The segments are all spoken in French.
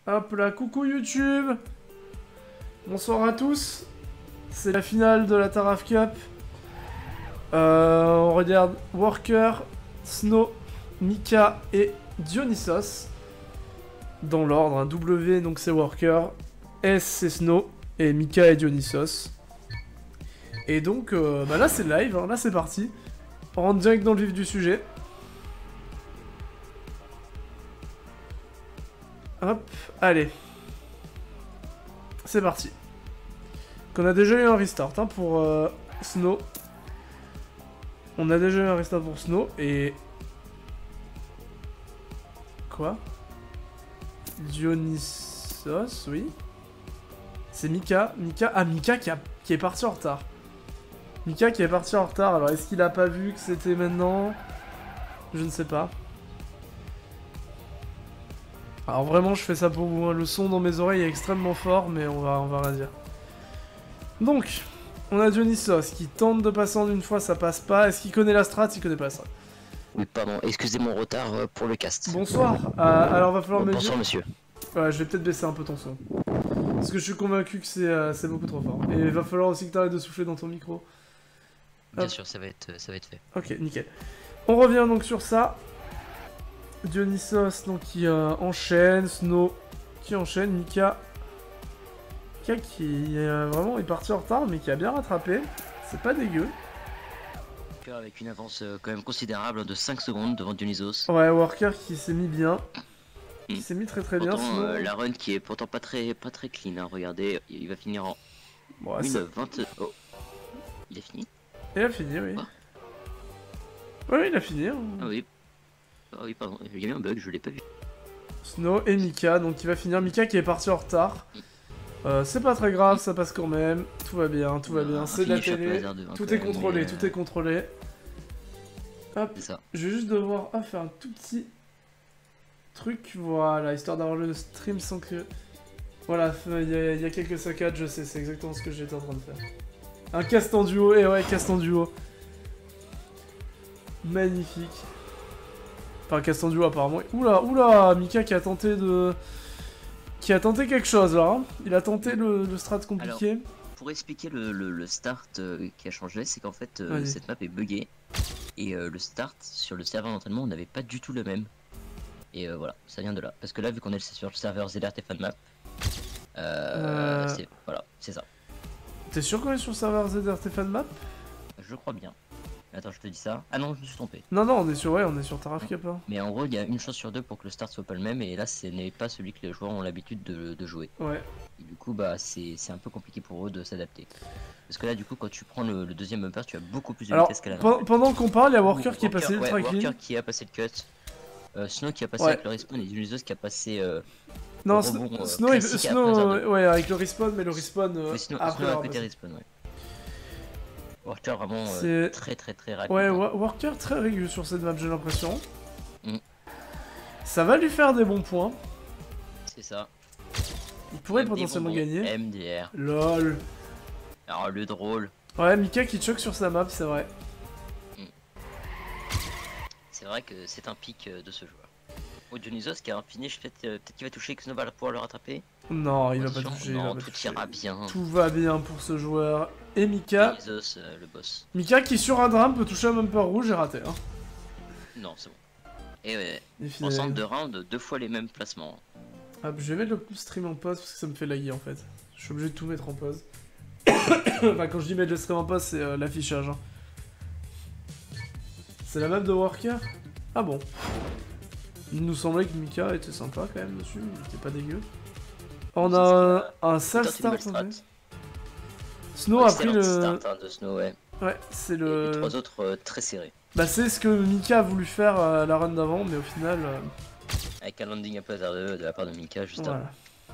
Hop là, coucou YouTube. Bonsoir à tous. C'est la finale de la Taraf Cup. On regarde Worker, Snow, Mika et Dionysos. Dans l'ordre, hein. W donc c'est Worker, S c'est Snow et Mika et Dionysos. Et donc bah là c'est live, hein. Là c'est parti. On rentre direct dans le vif du sujet. Hop, allez. C'est parti. On a déjà eu un restart hein, pour Snow. On a déjà eu un restart pour Snow et... Quoi? Dionysos, oui. C'est Mika. Mika qui est parti en retard. Mika qui est parti en retard. Alors est-ce qu'il a pas vu que c'était maintenant? Je ne sais pas. Alors vraiment je fais ça pour vous, hein. Le son dans mes oreilles est extrêmement fort, mais on va rien dire. Donc, on a Dionysos qui tente de passer en une fois, ça passe pas. Est-ce qu'il connaît la strat? Il connaît pas la strat. Oui, pardon, excusez mon retard pour le cast. Bonsoir, alors va falloir me dire... Bonsoir monsieur. Ouais, je vais peut-être baisser un peu ton son. Parce que je suis convaincu que c'est beaucoup trop fort. Et il va falloir aussi que tu arrêtes de souffler dans ton micro. Bien sûr, ça va être fait. Ok, nickel. On revient donc sur ça. Dionysos donc qui enchaîne, Snow qui enchaîne, Mika qui vraiment est parti en retard mais qui a bien rattrapé. C'est pas dégueu. Avec une avance quand même considérable de 5 secondes devant Dionysos. Ouais, Worker qui s'est mis bien. Qui s'est mis très bien. Pourtant, Sinon... la run qui est pourtant pas très clean, hein. Regardez, il va finir en bon, 1,20. Oh, il a fini. Il a fini, oui. Ah. Oui, il a fini. Hein. Ah oui. Ah oui, pardon, il y a eu un bug, je l'ai pas vu. Snow et Mika, donc il va finir. Mika qui est parti en retard. C'est pas très grave, ça passe quand même. Tout va bien, tout va bien. C'est de la télé. Tout est contrôlé, tout est contrôlé. Hop, ça. je vais juste devoir faire un tout petit truc, voilà, histoire d'avoir le stream sans que... Voilà, il y a quelques saccades, je sais, c'est exactement ce que j'étais en train de faire. Un cast en duo, et ouais, cast en duo. Magnifique. Enfin, cast en duo apparemment. Oula, Mika qui a tenté de... Qui a tenté quelque chose là, hein. Il a tenté le strat compliqué. Alors, pour expliquer le start qui a changé, c'est qu'en fait cette map est buggée. Et le start sur le serveur d'entraînement, on n'avait pas du tout le même. Et voilà, ça vient de là. Parce que là, vu qu'on est sur le serveur ZRT FanMap, voilà, c'est ça. T'es sûr qu'on est sur le serveur ZRT FanMap? Je crois bien. Attends, je te dis ça. Ah non, je me suis trompé. Non, on est sur Taraf Cup. Hein. Mais en gros, il y a une chance sur deux pour que le start soit pas le même. Et là, ce n'est pas celui que les joueurs ont l'habitude de jouer. Ouais. Et du coup, bah, c'est un peu compliqué pour eux de s'adapter. Parce que là, du coup, quand tu prends le deuxième bumper, tu as beaucoup plus de vitesse qu'à la main. Pendant qu'on parle, il y a Worker qui est passé ultra clean. Worker qui a passé le cut. Snow qui a passé avec le respawn et Dionysos qui a passé. Non, Snow, ouais, avec le respawn, mais le respawn après. Snow à côté respawn, ouais. Worker vraiment très rapide. Ouais, Worker très régulier sur cette map, j'ai l'impression. Mm. Ça va lui faire des bons points. C'est ça. Il pourrait potentiellement gagner. MDR. LOL. Alors le drôle. Ouais, Mika qui choque sur sa map, c'est vrai. C'est vrai que c'est un pic de ce joueur. Oh, Dionysos qui a un finish, peut-être qu'il va toucher, que Snow va pouvoir le rattraper. Non, il va pas toucher. Non, tout ira bien. Tout va bien pour ce joueur. Et Mika. Dionysos, le boss. Mika qui sur un drame peut toucher un bumper rouge et rater. Hein. Non, c'est bon. Et ouais, en centre de round, 2 fois les mêmes placements. Ah, je vais mettre le stream en pause parce que ça me fait laguer en fait. Je suis obligé de tout mettre en pause. Enfin, quand je dis mettre le stream en pause, c'est l'affichage. Hein. C'est la map de Worker? Ah bon. Il nous semblait que Mika était sympa quand même dessus, il était pas dégueu. On a un sale start en fait. Snow a pris le... start de Snow, ouais. Ouais, c'est le... Et les 3 autres très serrés. Bah c'est ce que Mika a voulu faire la run d'avant, mais au final... Avec un landing un peu hasardeux de la part de Mika juste avant.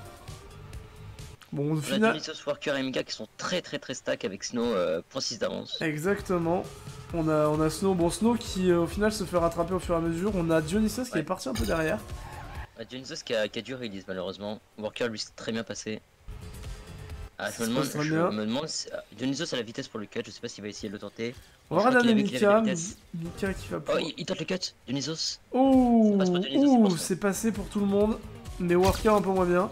Bon, au final... On a Dionysos, Worker et Mika qui sont très stack avec Snow, point 6 d'avance. Exactement. On a Snow, bon Snow qui au final se fait rattraper au fur et à mesure. On a Dionysos qui est parti un peu derrière. Dionysos qui a dû release malheureusement. Worker lui s'est très bien passé. Ah, je me demande si... Dionysos a la vitesse pour le cut, je sais pas s'il va essayer de le tenter. On va regarder Mika qui va... Oh, il tente le cut, Dionysos. Oh, c'est passé pour tout le monde. mais Worker un peu moins bien.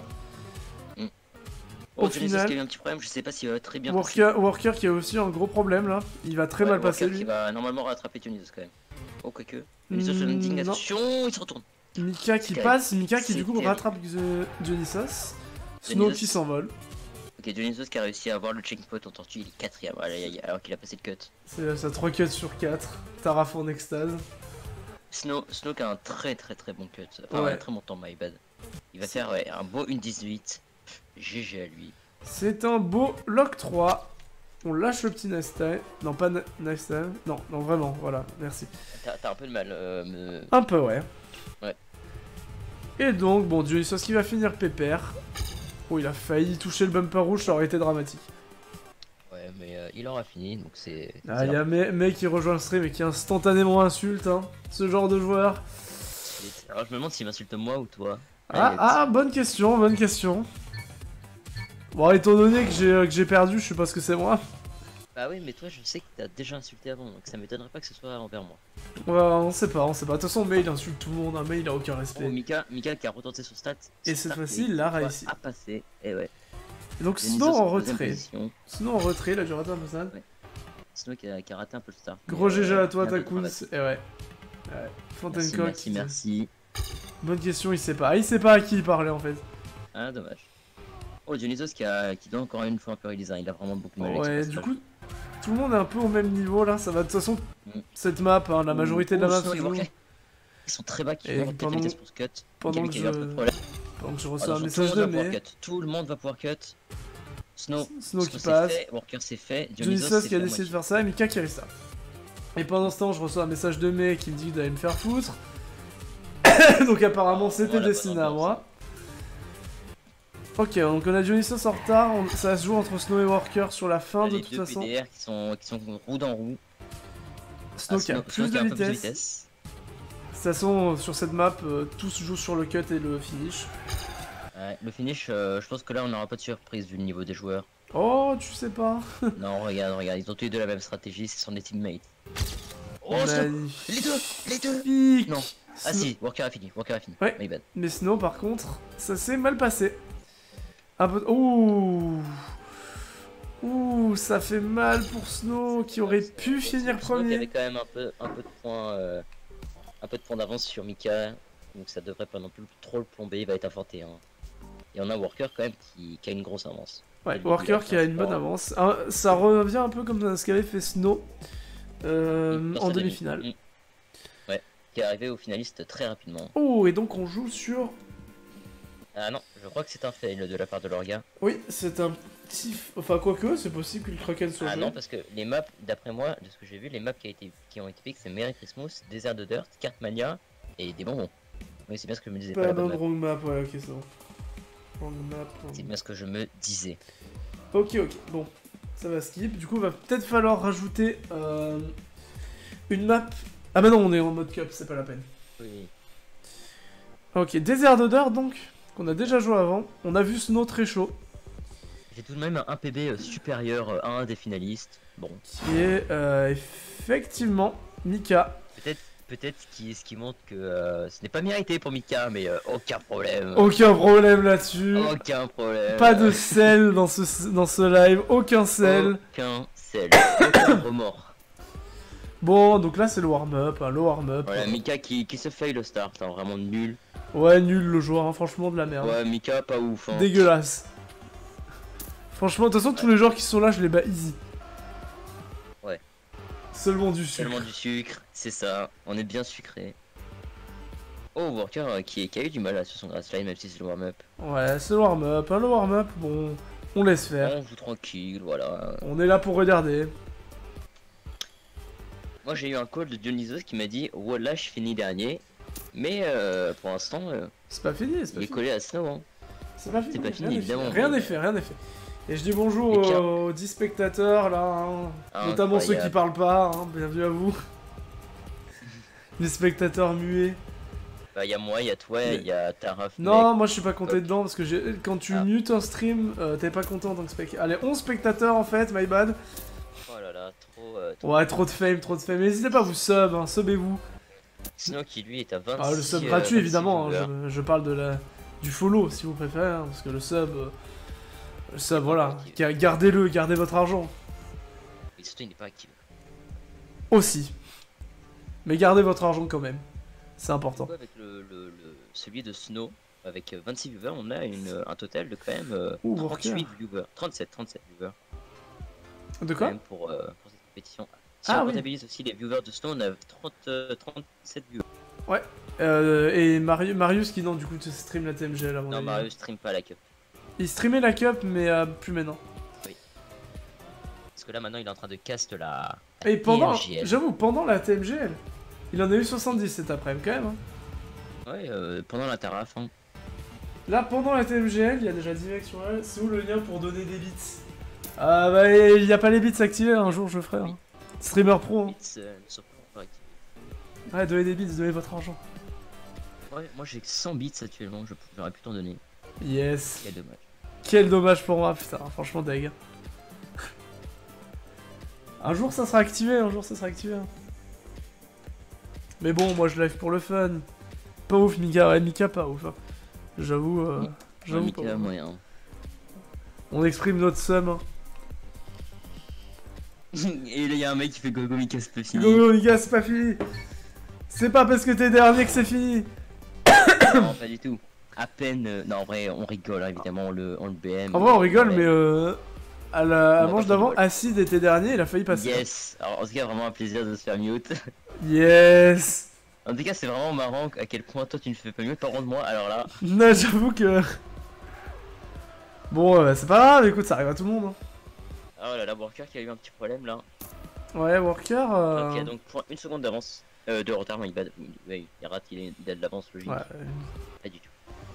Au final, il y a eu un petit problème, je sais pas s'il va très bien Worker qui a aussi un gros problème là, il va très mal passer lui. Qui va normalement rattraper Dionysos quand même. Oh quoique. Dionysos se donne attention, il se retourne. Mika qui passe, Mika qui du coup rattrape Dionysos. Snow qui s'envole. Ok, Dionysos qui a réussi à avoir le checkpoint en tortue, il est 4ème alors qu'il a passé le cut. C'est ça, 3 cuts sur 4. Taraf en extase. Snow qui a un très bon cut, enfin un très bon temps, my bad. Il va faire un beau 1.18. GG à lui. C'est un beau lock 3. On lâche le petit nice time. Non, pas nice time. Non, vraiment, voilà, merci. T'as un peu de mal. Un peu, ouais. Ouais. Et donc, bon, Dionysos qui va finir pépère. Oh, il a failli toucher le bumper rouge, ça aurait été dramatique. Ouais, mais il aura fini, donc c'est... Ah, il y a mec qui rejoint le stream et qui instantanément insulte, hein, ce genre de joueur. Alors je me demande s'il m'insulte moi ou toi. Bonne question, bonne question. Bon, étant donné que j'ai perdu, je sais pas ce que c'est moi. Bah oui, mais toi, je sais que t'as déjà insulté avant, donc ça m'étonnerait pas que ce soit envers moi. Ouais, on sait pas. De toute façon, Mail insulte tout le monde, Mail il a aucun respect. Oh, Mika qui a retenté son stat. Et cette fois-ci, il l'a réussi. A passé, et ouais. Et donc Snow en retrait. Snow en retrait, il a dû rater un peu ça. Ouais. Snow qui a raté un peu le start. Gros GG à toi, Takun. Et ouais. Fontaine-Coq. Merci. Bonne question, il sait pas. Il sait pas à qui il parlait en fait. Ah, dommage. Oh, Dionysos qui donne encore une fois un peu redesign, il a vraiment beaucoup mal. Ouais, du coup, tout le monde est un peu au même niveau là, ça va de toute façon. Cette map, hein, la majorité de la map se joue. Ils sont très bas qui vont peut-être une test pour ce cut. Pendant que je reçois un message de mais... Tout le monde va pouvoir cut. Snow qui passe. Worker c'est fait. Dionysos qui a décidé de faire ça et Mika qui reste là. Et pendant ce temps, je reçois un message de mai qui me dit d'aller me faire foutre. Donc apparemment, c'était destiné à moi. Ok, donc on a Dionysos en retard, ça se joue entre Snow et Worker sur la fin de toute façon. Les deux PDR qui sont roue dans roue. Snow qui a plus de vitesse. De toute façon, sur cette map, tout se joue sur le cut et le finish. Ouais, le finish, je pense que là on n'aura pas de surprise vu le niveau des joueurs. Oh, tu sais pas. Non, regarde, ils ont tous les deux la même stratégie, ce sont des teammates. Oh, les deux Pique. Non. Ah si, Worker a fini. Ouais, my bad. Mais Snow par contre, ça s'est mal passé. Un peu... Ouh, ça fait mal pour Snow qui aurait pu finir premier. Snow qui avait quand même un peu de points d'avance sur Mika, donc ça devrait pas non plus trop le plomber, il va être à 21. Et on a Worker quand même qui a une grosse avance. Ouais, Worker qui a une bonne avance. Ça revient un peu comme ce qu'avait fait Snow en demi-finale. Ouais, qui est arrivé au finaliste très rapidement. Oh, et donc on joue sur... Ah non, je crois que c'est un fail de la part de Lorga. Oui, c'est un petit... Enfin, quoique, c'est possible que le Kraken soit joué. Ah non, parce que les maps, d'après moi, de ce que j'ai vu, les maps qui ont été piques, c'est Merry Christmas, Desert de Dirt, Cartmania et des bonbons. Oui, c'est bien ce que je me disais. Pas la bonne wrong map, ouais, ok, c'est bon. Wrong map. C'est bien ce que je me disais. Ok, bon. Ça va skip. Du coup, il va peut-être falloir rajouter une map... Ah bah non, on est en mode cup, c'est pas la peine. Oui. Ok, Desert de Dirt, donc. Qu'on a déjà joué avant. On a vu Snow très chaud. J'ai tout de même un PB supérieur à un des finalistes. Bon. Qui est effectivement Mika. Peut-être ce qui montre que ce n'est pas mérité pour Mika, mais aucun problème. Aucun problème là-dessus. Aucun problème. Pas de sel dans ce live. Aucun sel. Aucun remords. Bon, donc là c'est le warm-up, le warm-up. Voilà, Mika qui se fail le start, hein, vraiment nul. Ouais, nul le joueur, hein, franchement de la merde. Ouais, Mika pas ouf. Hein. Dégueulasse. Franchement, de toute façon, tous les joueurs qui sont là, je les bats easy. Ouais. Seulement du sucre. Seulement du sucre, c'est ça. On est bien sucré. Oh, Worker qui a eu du mal sur son grass line, même si c'est le warm-up. Ouais, c'est le warm-up. Le warm-up, bon, on laisse faire. On joue tranquille, voilà. On est là pour regarder. Moi, j'ai eu un call de Dionysos qui m'a dit voilà, je finis dernier. Mais pour l'instant, c'est pas fini, il est collé à Snow. Hein. C'est pas fini, c'est pas fini évidemment. Rien n'est fait. Et je dis bonjour aux 10 spectateurs là, hein, notamment ceux qui parlent pas, hein, bienvenue à vous. Les spectateurs muets. Bah y'a moi, y'a toi, y'a Taraf. Non, moi je suis pas compté dedans parce que quand tu mutes un stream, t'es pas content en tant que spectateur. Allez, 11 spectateurs en fait, my bad. Oh là là, ouais, trop de fame. N'hésitez pas à vous sub, hein, subez-vous. Snow qui lui est à 26. Ah, le sub gratuit évidemment, hein, je parle de du follow si vous préférez, hein, parce que le sub voilà, gardez-le, gardez votre argent. Et surtout il n'est pas actif. Aussi. Mais gardez votre argent quand même, c'est important. Du coup, avec celui de Snow, avec 26 viewers, on a un total de quand même 38 viewers, 37 viewers. De quoi pour cette compétition. Si on comptabilise aussi les viewers de Snow, on a 37 viewers. Ouais. Et Marius qui non du coup stream la TMG là. Non, Marius stream pas la cup. Il streamait la cup mais plus maintenant. Oui. Parce que là maintenant il est en train de cast la et pendant, j'avoue, pendant la TMGL, il en a eu 70 cet après-midi quand même. Hein. Ouais, pendant la Taraf. Hein. Là pendant la TMGL, il y a déjà direct sur elle. C'est où le lien pour donner des bits? Ah bah il n'y a pas les bits activés, un jour je ferai. Oui. Hein. Streamer pro. Hein. Bits, ouais, donnez des bits, donnez votre argent. Ouais, moi j'ai 100 bits actuellement, j'aurais pu t'en donner. Yes. Quel dommage. Quel dommage pour moi, putain, franchement deg. Un jour ça sera activé, un jour ça sera activé. Mais bon, moi je live pour le fun. Pas ouf, Mika, ouais, Mika pas ouf. Hein. J'avoue, j'avoue Mika, pas. Moyen. On exprime notre somme. Hein. Et là il y a un mec qui fait Gogo Mika c'est pas fini. Gogo Mika c'est pas fini. C'est pas parce que t'es dernier que c'est fini. Non, pas du tout. À peine. Non, en vrai, on rigole, hein, évidemment, on le BM. En vrai, on rigole, mais à la manche d'avant, Acid était dernier, il a failli passer. Yes. Alors, en tout cas, vraiment un plaisir de se faire mute. Yes. En tout cas, c'est vraiment marrant à quel point toi tu ne fais pas mute, par contre, moi, alors là. Non, j'avoue que. Bon, c'est pas grave, écoute, ça arrive à tout le monde. Hein. Ah, oh là là, Worker qui a eu un petit problème là. Ouais, Worker. Ok, donc pour une seconde d'avance. De retard, mais il rate, il a de l'avance logique. Ouais. Pas du tout.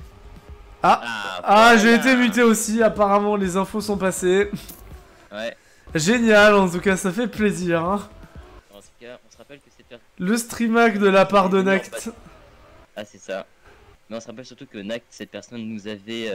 Ah, j'ai été muté aussi, apparemment les infos sont passées. Ouais. Génial, en tout cas, ça fait plaisir. Hein. En tout cas, on se rappelle que c'est le streamac de la part de Nact. Ah, c'est ça. Mais on se rappelle surtout que Nact, cette personne, nous avait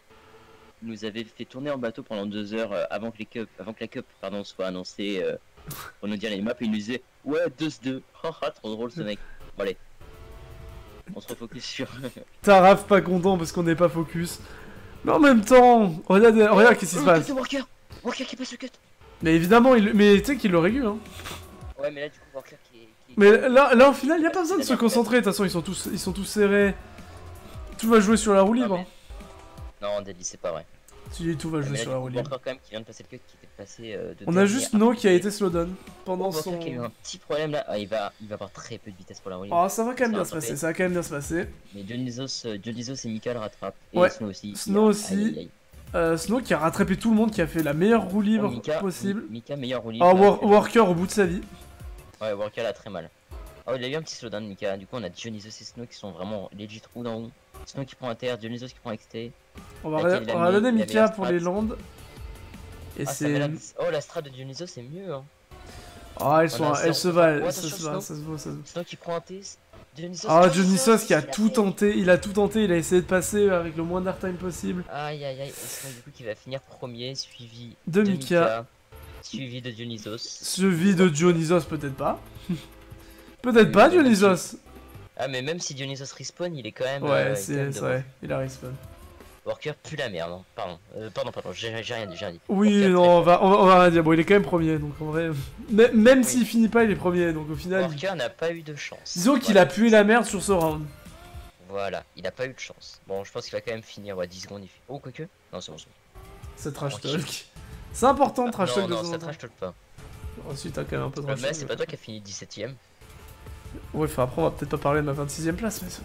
fait tourner en bateau pendant 2 heures avant que la cup soit annoncée pour nous dire les maps et il nous disait ouais 2-2. Trop drôle ce mec. Bon allez. On se refocus sur. Taraf pas content parce qu'on n'est pas focus. Mais en même temps, regarde qu'est-ce qui se passe. Walker qui passe le cut. Mais évidemment, mais tu sais qu'il l'aurait eu hein. Ouais mais là du coup Walker qui Mais là au final, y a pas besoin de se concentrer, de toute façon ils sont tous serrés. Tout va jouer sur la roue libre. Non, Deadly c'est pas vrai. Tout va jouer sur la roue libre. Encore quand même qui vient de passer le cut qui était passé on a juste No qui a été slowdown pendant son. Qui a eu un petit problème là. Ah, il va avoir très peu de vitesse pour la roue libre. Oh, ça va quand même bien se passer, ça va quand même bien se passer. Mais Dionysos et Mika le rattrapent. Et ouais. Snow aussi. Snow aussi. Snow qui a rattrapé tout le monde, qui a fait la meilleure roue libre possible. Mika meilleure roue libre. Oh, Worker au bout de sa vie. Ouais, Worker l'a très mal. Oh, il a eu un petit slowdown Mika. Du coup, on a Dionysos et Snow qui sont vraiment legit roue dans roue. Snow qui prend un terre, Dionysos qui prend XT. On va donner Mika pour les landes. Et c'est. Oh, la strat de Dionysos c'est mieux. Hein. Oh, elle se va, ça se voit. Snow qui prend un T. Ah, Dionysos qui a tout tenté, il a essayé de passer avec le moins d'airtime possible. Aïe aïe aïe, et Snow du coup qui va finir premier, suivi de Mika, suivi de Dionysos. Suivi de Dionysos, peut-être pas. Peut-être pas Dionysos. Ah mais même si Dionysos respawn, il est quand même... Ouais, c'est vrai, il a respawn. Worker pue la merde, hein. Pardon, j'ai rien dit. Oui, Worker, non, on va rien dire, bon il est quand même premier, donc en vrai... Même s'il finit pas, il est premier, donc au final... Worker n'a pas eu de chance. Disons qu'il a pué la merde sur ce round. Voilà, il a pas eu de chance. Bon, je pense qu'il va quand même finir, ouais, 10 secondes, il fait... Oh, quoique... Non, c'est bon. C'est trash talk. C'est important, trash talk de Non, ça trash talk pas. Ensuite, t'as quand même un peu de trash talk. Mais c'est pas toi qui as fini 17ème. Ouais, enfin après, on va peut-être pas parler de ma 26ème place, mais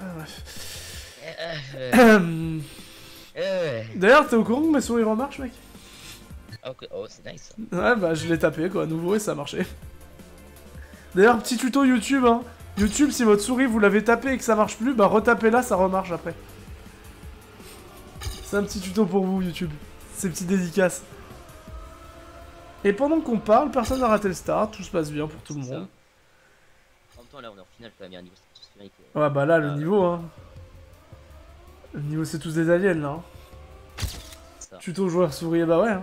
bref. D'ailleurs, t'es au courant que ma souris remarche, mec? Oh, c'est nice. Ouais, bah je l'ai tapé quoi, à nouveau, et ça a marché. D'ailleurs, petit tuto YouTube, hein. YouTube, si votre souris vous l'avez tapé et que ça marche plus, bah retapez-la, ça remarche après. C'est un petit tuto pour vous, YouTube. Ces petites dédicaces. Et pendant qu'on parle, personne n'a raté le start, tout se passe bien pour tout le monde. En même temps, là, on est en finale quand même, il y a un niveau stratosphérique. Ouais, bah là, le niveau, hein. Le niveau, c'est tous des aliens, là. Hein. Tuto joueur souris, bah ouais. Hein.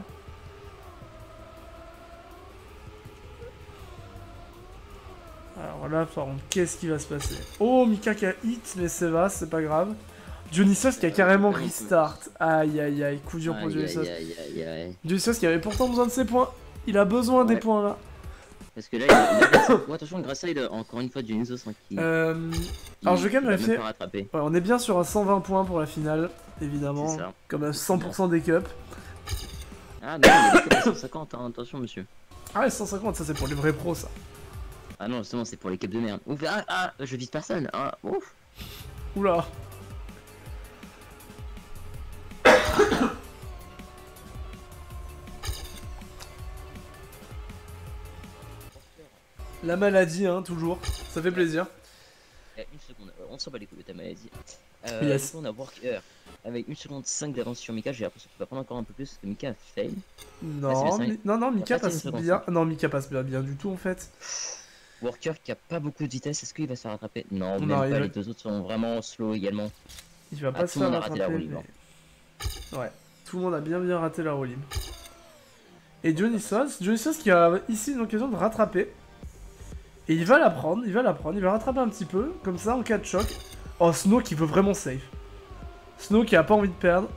Alors là, par contre, qu'est-ce qui va se passer? Oh, Mika qui a hit, mais c'est pas grave. Dionysos qui a carrément restart. Aïe aïe aïe, coup dur pour Dionysos. Dionysos qui avait pourtant besoin de ses points. Il a besoin des points là. Parce que là, il a... Oh, attention, grâce à il a encore une fois Dionysos qui... Alors je vais quand même vérifier. Ouais, on est bien sur un 120 points pour la finale, évidemment. Comme à 100% des cups. Ah non, il est 150, hein, attention monsieur. Ah ouais, 150, ça c'est pour les vrais pros ça. Ah non, justement, c'est pour les cups de merde. Ouf, je vise personne. Ah, ouf. Oula. La maladie, hein, toujours. Ça fait plaisir. Une seconde, on s'en bat les couilles de ta maladie. Yes. On a Worker avec 1 seconde 5 d'avance sur Mika. J'ai l'impression qu'il va prendre encore un peu plus parce que Mika a fail. Non, non, Mika passe bien. Non, Mika passe bien du tout en fait. Worker qui a pas beaucoup de vitesse, est-ce qu'il va se faire rattraper? Non, même pas. Les deux autres sont vraiment slow également. Il va pas se faire rattraper. Mais... Ouais, tout le monde a bien raté la roue libre. Et Dionysos qui a ici une occasion de rattraper. Et il va la prendre, il va rattraper un petit peu, comme ça en cas de choc. Oh, Snow qui veut vraiment safe. Snow qui a pas envie de perdre.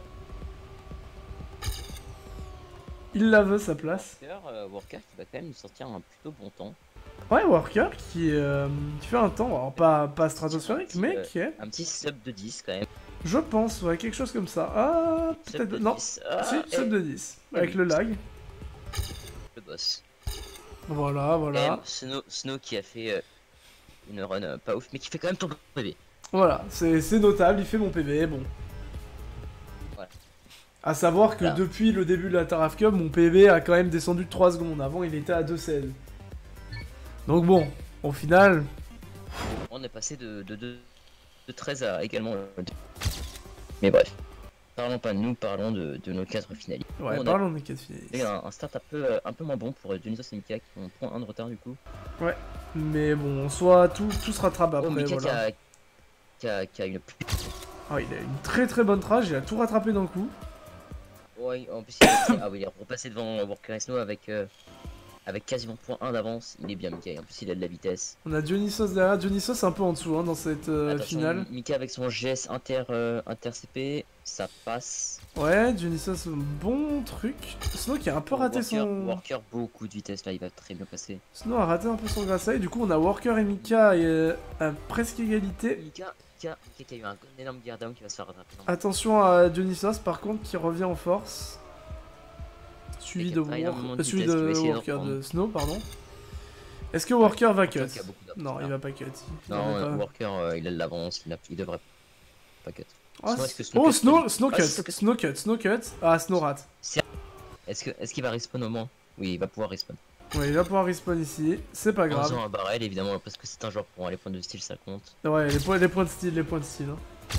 Il la veut sa place. Worker qui va quand même nous sortir un plutôt bon temps. Ouais, Worker qui fait un temps, alors pas stratosphérique, mais qui est... Un petit sub de 10 quand même. Je pense, ouais, quelque chose comme ça. Ah, peut-être... Non, si, sub de 10, avec le lag. Le boss. Voilà. Snow qui a fait une run pas ouf, mais qui fait quand même ton PV. Voilà, c'est notable, il fait mon PV, bon. Voilà. A savoir que depuis le début de la Taraf Cup, mon PV a quand même descendu de 3 secondes. Avant, il était à 2,16. Donc bon, au final... On est passé de 13 à également... Mais bref. Parlons pas de nous, parlons de nos 4 finalistes. Ouais, parlons de nos 4 finalistes. Et un start un peu moins bon pour Dionysos et Mika qui ont point 1 de retard du coup. Ouais, mais bon, en soi, tout se rattrape après. Mika voilà. qui a une... Oh, il a une très bonne trage, il a tout rattrapé d'un coup. Ouais, en plus il est repassé devant Worker et Snow avec quasiment point 1 d'avance. Il est bien Mika, et en plus il a de la vitesse. On a Dionysos derrière, Dionysos un peu en dessous hein, dans cette finale. Mika avec son GS inter CP, ça passe. Ouais, Dionysos, bon truc. Snow qui a un peu raté son... Worker beaucoup de vitesse là, il va très bien passer. Snow a raté un peu son grassaille, du coup on a Worker et Mika à presque égalité. Mika qui a eu un énorme gear down qui va se faire rattraper. Attention à Dionysos par contre qui revient en force. Suivi de Worker de Snow, pardon. Est-ce que Worker va cut? Non, il va pas cut. Non, Worker il a de l'avance, il devrait pas cut. Oh, Snow cut. Ah, Snow rate. Est-ce qu'il va respawn au moins? Oui, il va pouvoir respawn. Ouais, il va pouvoir respawn ici, c'est pas grave. Un barrel évidemment, parce que c'est un genre pour les points de style ça compte. Ouais, les points de style, hein.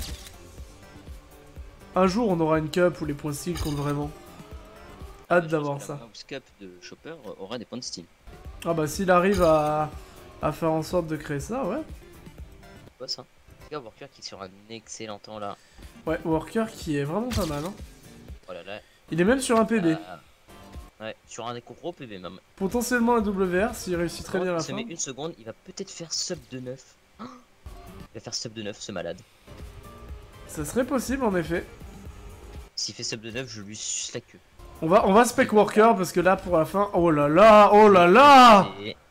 Un jour on aura une cup où les points de style comptent vraiment. Hâte d'avoir ça. La cup de Chopper aura des points de style. Ah bah s'il arrive à faire en sorte de créer ça, ouais. Quoi ça? Worker qui est sur un excellent temps là. Ouais, Worker qui est vraiment pas mal hein. Oh là là. Il est même sur un PB. Ouais, sur un gros PB même. Potentiellement un WR s'il réussit très bien la fin. Il se met une seconde, il va peut-être faire sub de 9. Il va faire sub de 9 ce malade. Ça serait possible en effet. S'il fait sub de 9, je lui suce la queue. On va spec Worker parce que là pour la fin, oh là là.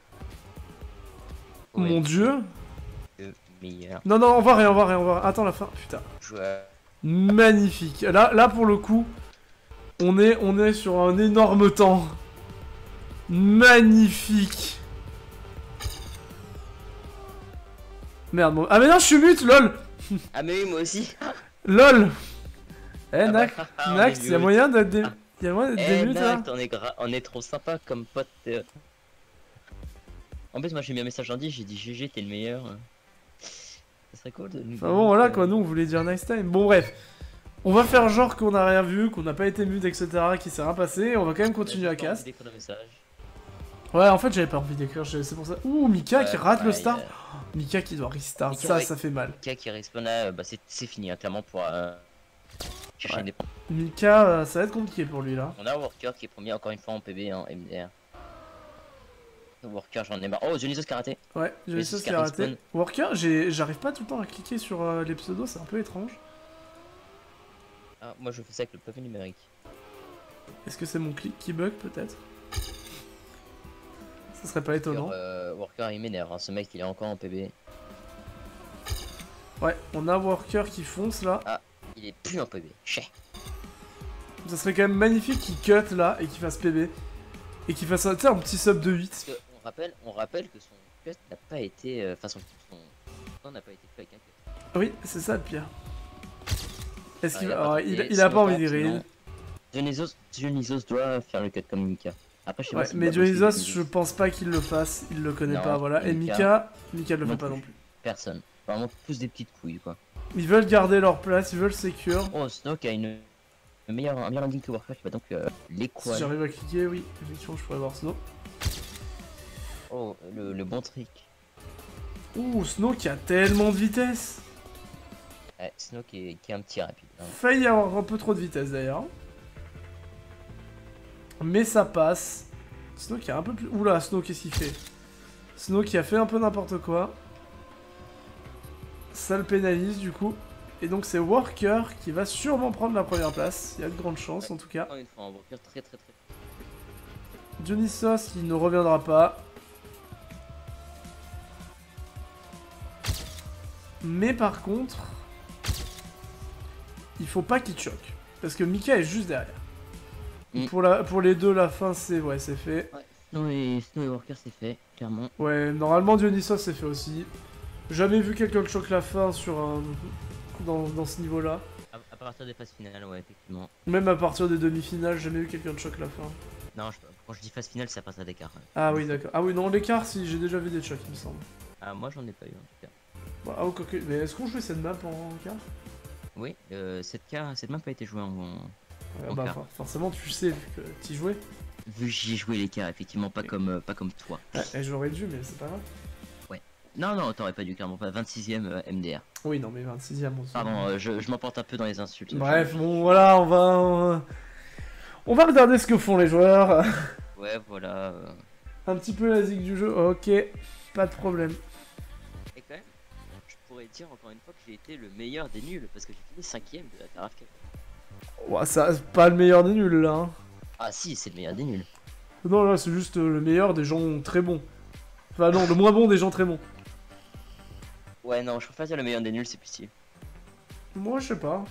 Mon dieu. Non, on va rien. Attends la fin, putain. Magnifique. Là pour le coup, on est sur un énorme temps. Magnifique. Merde, bon. Ah mais non, je suis mute, lol. Ah mais oui, moi aussi. Lol. Eh, Nax, y'a moyen d'être des... Y'a moyen d'être des mutes là. On est trop sympa comme pote. En plus, moi j'ai mis un message lundi, j'ai dit GG, t'es le meilleur. Ça serait cool de nous. Enfin bon, voilà quoi, nous on voulait dire nice time. Bon, bref. On va faire genre qu'on a rien vu, qu'on n'a pas été mute, etc. Qu'il s'est rien passé. On va quand même continuer à cast. Ouais, en fait, j'avais pas envie d'écrire, c'est pour ça. Ouh, Mika qui rate le start. Mika qui doit restart, ça fait mal. Mika qui respawn là, bah c'est fini, hein, clairement pour chercher des points. Mika, ça va être compliqué pour lui là. On a Worker qui est premier encore une fois en PB, hein, MDR. Worker, j'en ai marre. Oh, Dionysos qui a raté. Ouais, Dionysos qui a raté. Worker, j'arrive pas tout le temps à cliquer sur les pseudos, c'est un peu étrange. Ah, moi je fais ça avec le pavé numérique. Est-ce que c'est mon clic qui bug peut-être? Ça serait pas étonnant. Worker il m'énerve, hein. Ce mec il est encore en PB. Ouais, on a Worker qui fonce là. Ah, il est plus en PB. Chais. Ça serait quand même magnifique qu'il cut là et qu'il fasse PB. Et qu'il fasse un petit sub de 8. Parce que on rappelle que son cut n'a pas été. Enfin, son n'a pas été fait avec un cut. Oui, c'est ça le pire. Est-ce qu'il va. Il a pas envie de rire. Dionysos doit faire le cut comme Mika. Après, je sais pas si mais Dionysos, je pense pas qu'il le fasse. Il le connaît pas, voilà. Et Mika le fait pas non plus. Personne. Vraiment tous des petites couilles quoi. Ils veulent garder leur place, ils veulent secure. Oh, Snoke a un meilleur landing que Worker qui va donc les quoi. Si j'arrive à cliquer, oui, effectivement, je pourrais voir Snow. Oh, le bon trick. Ouh, Snow qui a tellement de vitesse. Ouais, Snow qui est un petit rapide. Hein. Failli avoir un peu trop de vitesse d'ailleurs. Mais ça passe. Snow qui a un peu plus... Oula, Snow, qu'est-ce qu'il fait? Snow qui a fait un peu n'importe quoi. Ça le pénalise du coup. Et donc c'est Worker qui va sûrement prendre la première place. Il y a de grandes chances en tout cas. Une fois, un Worker très. Dionysos qui ne reviendra pas. Mais par contre, il faut pas qu'il choque. Parce que Mika est juste derrière. Pour les deux, la fin c'est fait. Ouais, Snow et Worker c'est fait, clairement. Ouais, normalement Dionysos c'est fait aussi. Jamais vu quelqu'un choque la fin sur un... dans ce niveau-là. À partir des phases finales, ouais, effectivement. Même à partir des demi-finales, jamais vu quelqu'un choque la fin. Non, quand je dis phase finale, c'est à partir d'écart. Ouais. Ah oui, d'accord. Ah oui, non, l'écart, si, j'ai déjà vu des chocs, il me semble. Ah, moi j'en ai pas eu en tout cas. Bah, ah, ok, mais est-ce qu'on jouait cette map en quart? Oui, cette map a été jouée en bah, quart. Forcément, tu sais, vu que t'y jouais. Vu que j'y ai joué l'écart, effectivement, pas comme toi. Ouais, j'aurais dû, mais c'est pas grave. Non, t'aurais pas dû, clairement pas. 26ème MDR. Oui, non, mais 26ème aussi. Pardon, je m'emporte un peu dans les insultes. Bref, bon, voilà, on va regarder ce que font les joueurs. Ouais, voilà. Un petit peu la zig du jeu, ok, pas de problème. Et quand même, je pourrais dire encore une fois que j'ai été le meilleur des nuls, parce que j'ai fini 5ème de la Taraf Cup. Ouais, ça, c'est pas le meilleur des nuls, là. Hein. Ah si, c'est le meilleur des nuls. Non, là, c'est juste le meilleur des gens très bons. Enfin, non, le moins bon des gens très bons. Ouais, non, je préfère dire le meilleur des nuls, c'est pitié. Moi, je sais pas.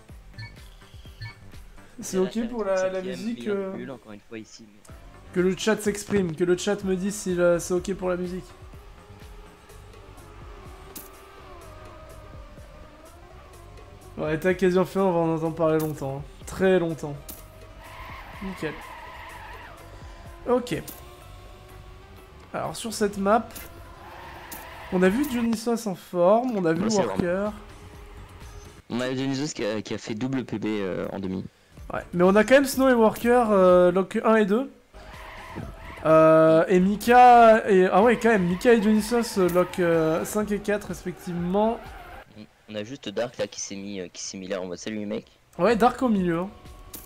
C'est ok pour la musique nul, encore une fois ici, mais... Que le chat s'exprime, que le chat me dise si c'est ok pour la musique. Ouais, t'as quasiment fait, on va en entendre parler longtemps. Hein. Très longtemps. Nickel. Ok. Alors, sur cette map... On a vu Dionysos en forme, on a vu Worker. On a Dionysos qui a fait double PB en demi. Ouais, mais on a quand même Snow et Worker, lock 1 et 2. Et Mika et... Ah ouais, quand même, Mika et Dionysos, lock 5 et 4 respectivement. On a juste Dark là qui s'est mis là en mode salut mec. Ouais, Dark au milieu. Hein.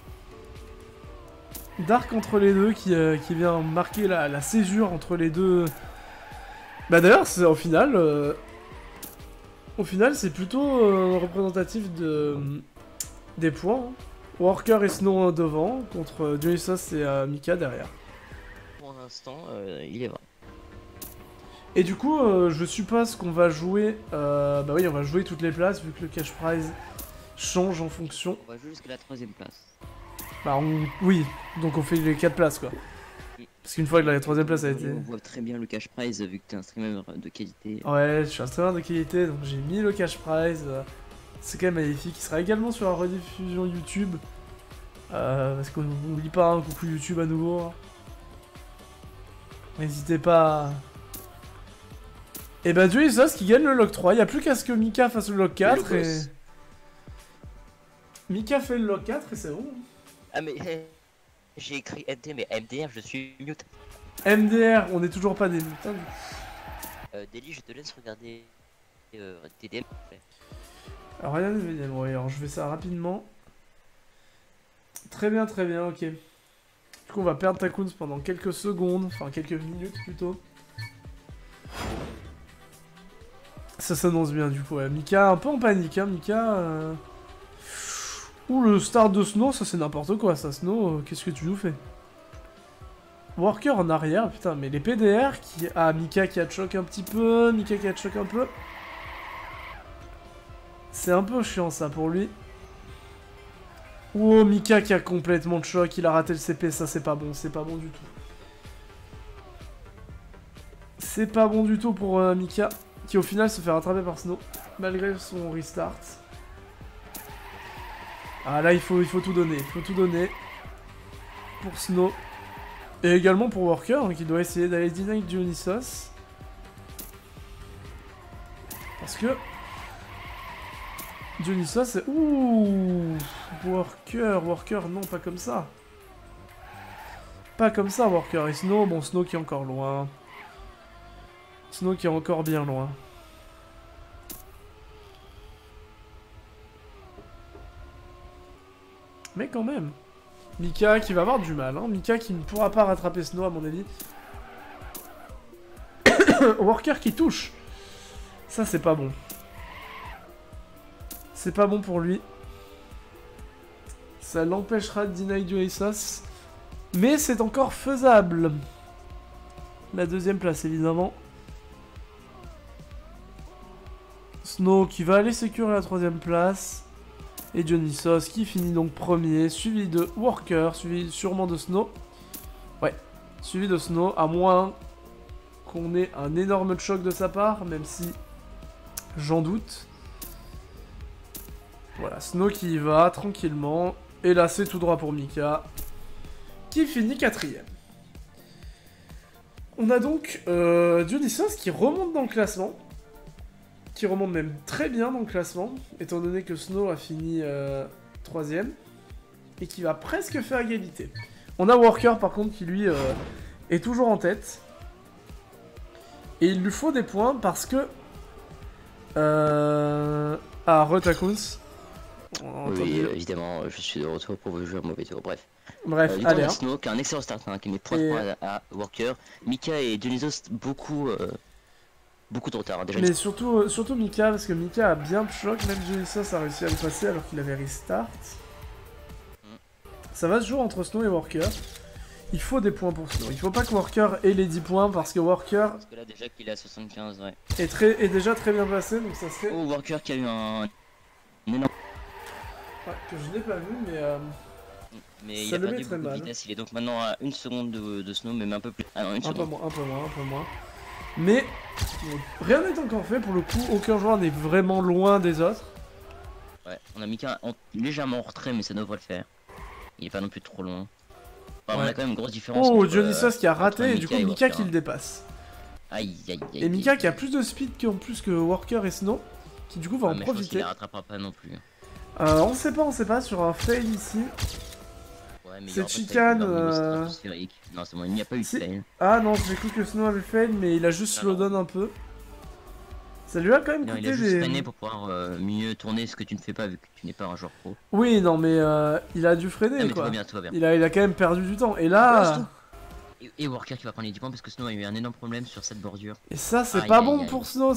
Dark entre les deux qui vient marquer la césure entre les deux. Bah d'ailleurs, au final, c'est plutôt représentatif des points. Hein. Worker et Snow devant, contre Dionysos et Mika derrière. Pour l'instant, il est vrai. Et du coup, je suppose qu'on va jouer... bah oui, on va jouer toutes les places, vu que le cash prize change en fonction. On va jouer jusqu'à la 3ème place. Bah oui, donc on fait les 4 places quoi. Parce qu'une fois que la 3ème place a été... On voit très bien le cash prize vu que t'es un streamer de qualité. Ouais, je suis un streamer de qualité, donc j'ai mis le cash prize. C'est quand même magnifique. Il sera également sur la rediffusion YouTube. Parce qu'on n'oublie pas, hein, coucou YouTube à nouveau. Hein. N'hésitez pas à... Et bah Dionysos qui gagne le lock 3. Il n'y a plus qu'à ce que Mika fasse le lock 4 et... Mika fait le lock 4 et c'est bon. Ah mais... J'ai écrit MD mais MDR je suis mute. MDR, on n'est toujours pas des mutants. Deli, je te laisse regarder tes DM. Alors regardez mes DM, ouais, alors je fais ça rapidement. Très bien, ok. Du coup on va perdre Takuns pendant quelques secondes, enfin quelques minutes plutôt. Ça s'annonce bien du coup, ouais. Mika un peu en panique, hein, Mika... Ouh, le start de Snow, ça c'est n'importe quoi, ça. Snow, qu'est-ce que tu nous fais? Worker en arrière, putain, mais les PDR qui... Ah, Mika qui a choc un petit peu, Mika qui a choc un peu. C'est un peu chiant ça pour lui. Oh, Mika qui a complètement de choc, il a raté le CP, ça c'est pas bon du tout. C'est pas bon du tout pour Mika, qui au final se fait rattraper par Snow, malgré son restart. Ah là il faut tout donner, pour Snow. Et également pour Worker, hein, qui doit essayer d'aller deny Dionysos. Parce que... Dionysos c'est... Ouh, Worker, non, pas comme ça. Pas comme ça, Worker. Et Snow, bon, Snow qui est encore loin. Snow qui est encore bien loin. Mais quand même. Mika qui va avoir du mal, hein. Mika qui ne pourra pas rattraper Snow, à mon avis. Worker qui touche. Ça, c'est pas bon. C'est pas bon pour lui. Ça l'empêchera de deny Dionysos. Mais c'est encore faisable. La deuxième place, évidemment. Snow qui va aller sécuriser la troisième place. Et Dionysos qui finit donc premier, suivi de Worker, suivi sûrement de Snow. Ouais, suivi de Snow, à moins qu'on ait un énorme choc de sa part, même si j'en doute. Voilà, Snow qui y va tranquillement. Et là, c'est tout droit pour Mika, qui finit quatrième. On a donc Dionysos qui remonte dans le classement. Qui remonte même très bien dans le classement, étant donné que Snow a fini troisième. Et qui va presque faire égalité. On a Worker par contre qui lui est toujours en tête. Et il lui faut des points parce que... Ah, Retakuns. Oui, évidemment, je suis de retour pour vous jouer un mauvais tour, bref. Bref, allez. Snow qui a un excellent start, hein, qui met 3 points à Worker. Mika et Dionysos, beaucoup de retard, hein, déjà. Mais surtout Mika, parce que Mika a bien de choc, même Dionysos a réussi à le passer alors qu'il avait restart. Ça va se jouer entre Snow et Worker. Il faut des points pour Snow. Il faut pas que Worker ait les 10 points parce que Worker... Parce que là déjà qu'il est à 75, ouais. Est déjà très bien passé, donc ça serait... Oh, Worker qui a eu un énorme... Ouais, que je n'ai pas vu, mais il a perdu beaucoup de vitesse. Il est donc maintenant à 1 seconde de Snow, même un peu plus... Ah non, une seconde. Un peu moins. Mais rien n'est encore fait pour le coup, aucun joueur n'est vraiment loin des autres. Ouais, on a Mika légèrement en retrait, mais ça devrait le faire. Il est pas non plus trop loin. Enfin, ouais. On a quand même une grosse différence. Oh, Dionysos qui a raté et du coup Mika qui le dépasse. Aïe. Et Mika qui a plus de speed plus que Worker et Snow, qui du coup va en profiter. Je pense qu'il ne rattrapera pas non plus. On sait pas, sur un fail ici. Ouais, c'est chicane. Non, c'est bon, il n'y a pas eu de fail. Ah non, j'ai cru que Snow avait fail, mais il a juste slowdown un peu. Ça lui a quand même coûté il a juste freiné pour pouvoir mieux tourner ce que tu ne fais pas vu que tu n'es pas un joueur pro. Oui, non, mais il a dû freiner quoi. Tout va bien. Il a quand même perdu du temps. Et là. Et Worker qui va prendre les 10 points parce que Snow a eu un énorme problème sur cette bordure. Et ça, c'est pas bon pour Snow,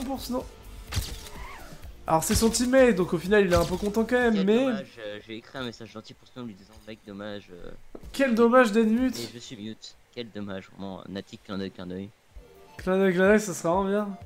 Alors c'est son teammate, donc au final il est un peu content quand même, mais... J'ai écrit un message gentil pour Snow lui disant mec dommage... Quel dommage d'être mute. Et je suis mute, quel dommage, vraiment, Nati, clin d'œil. Clin d'œil, ça sera vraiment bien.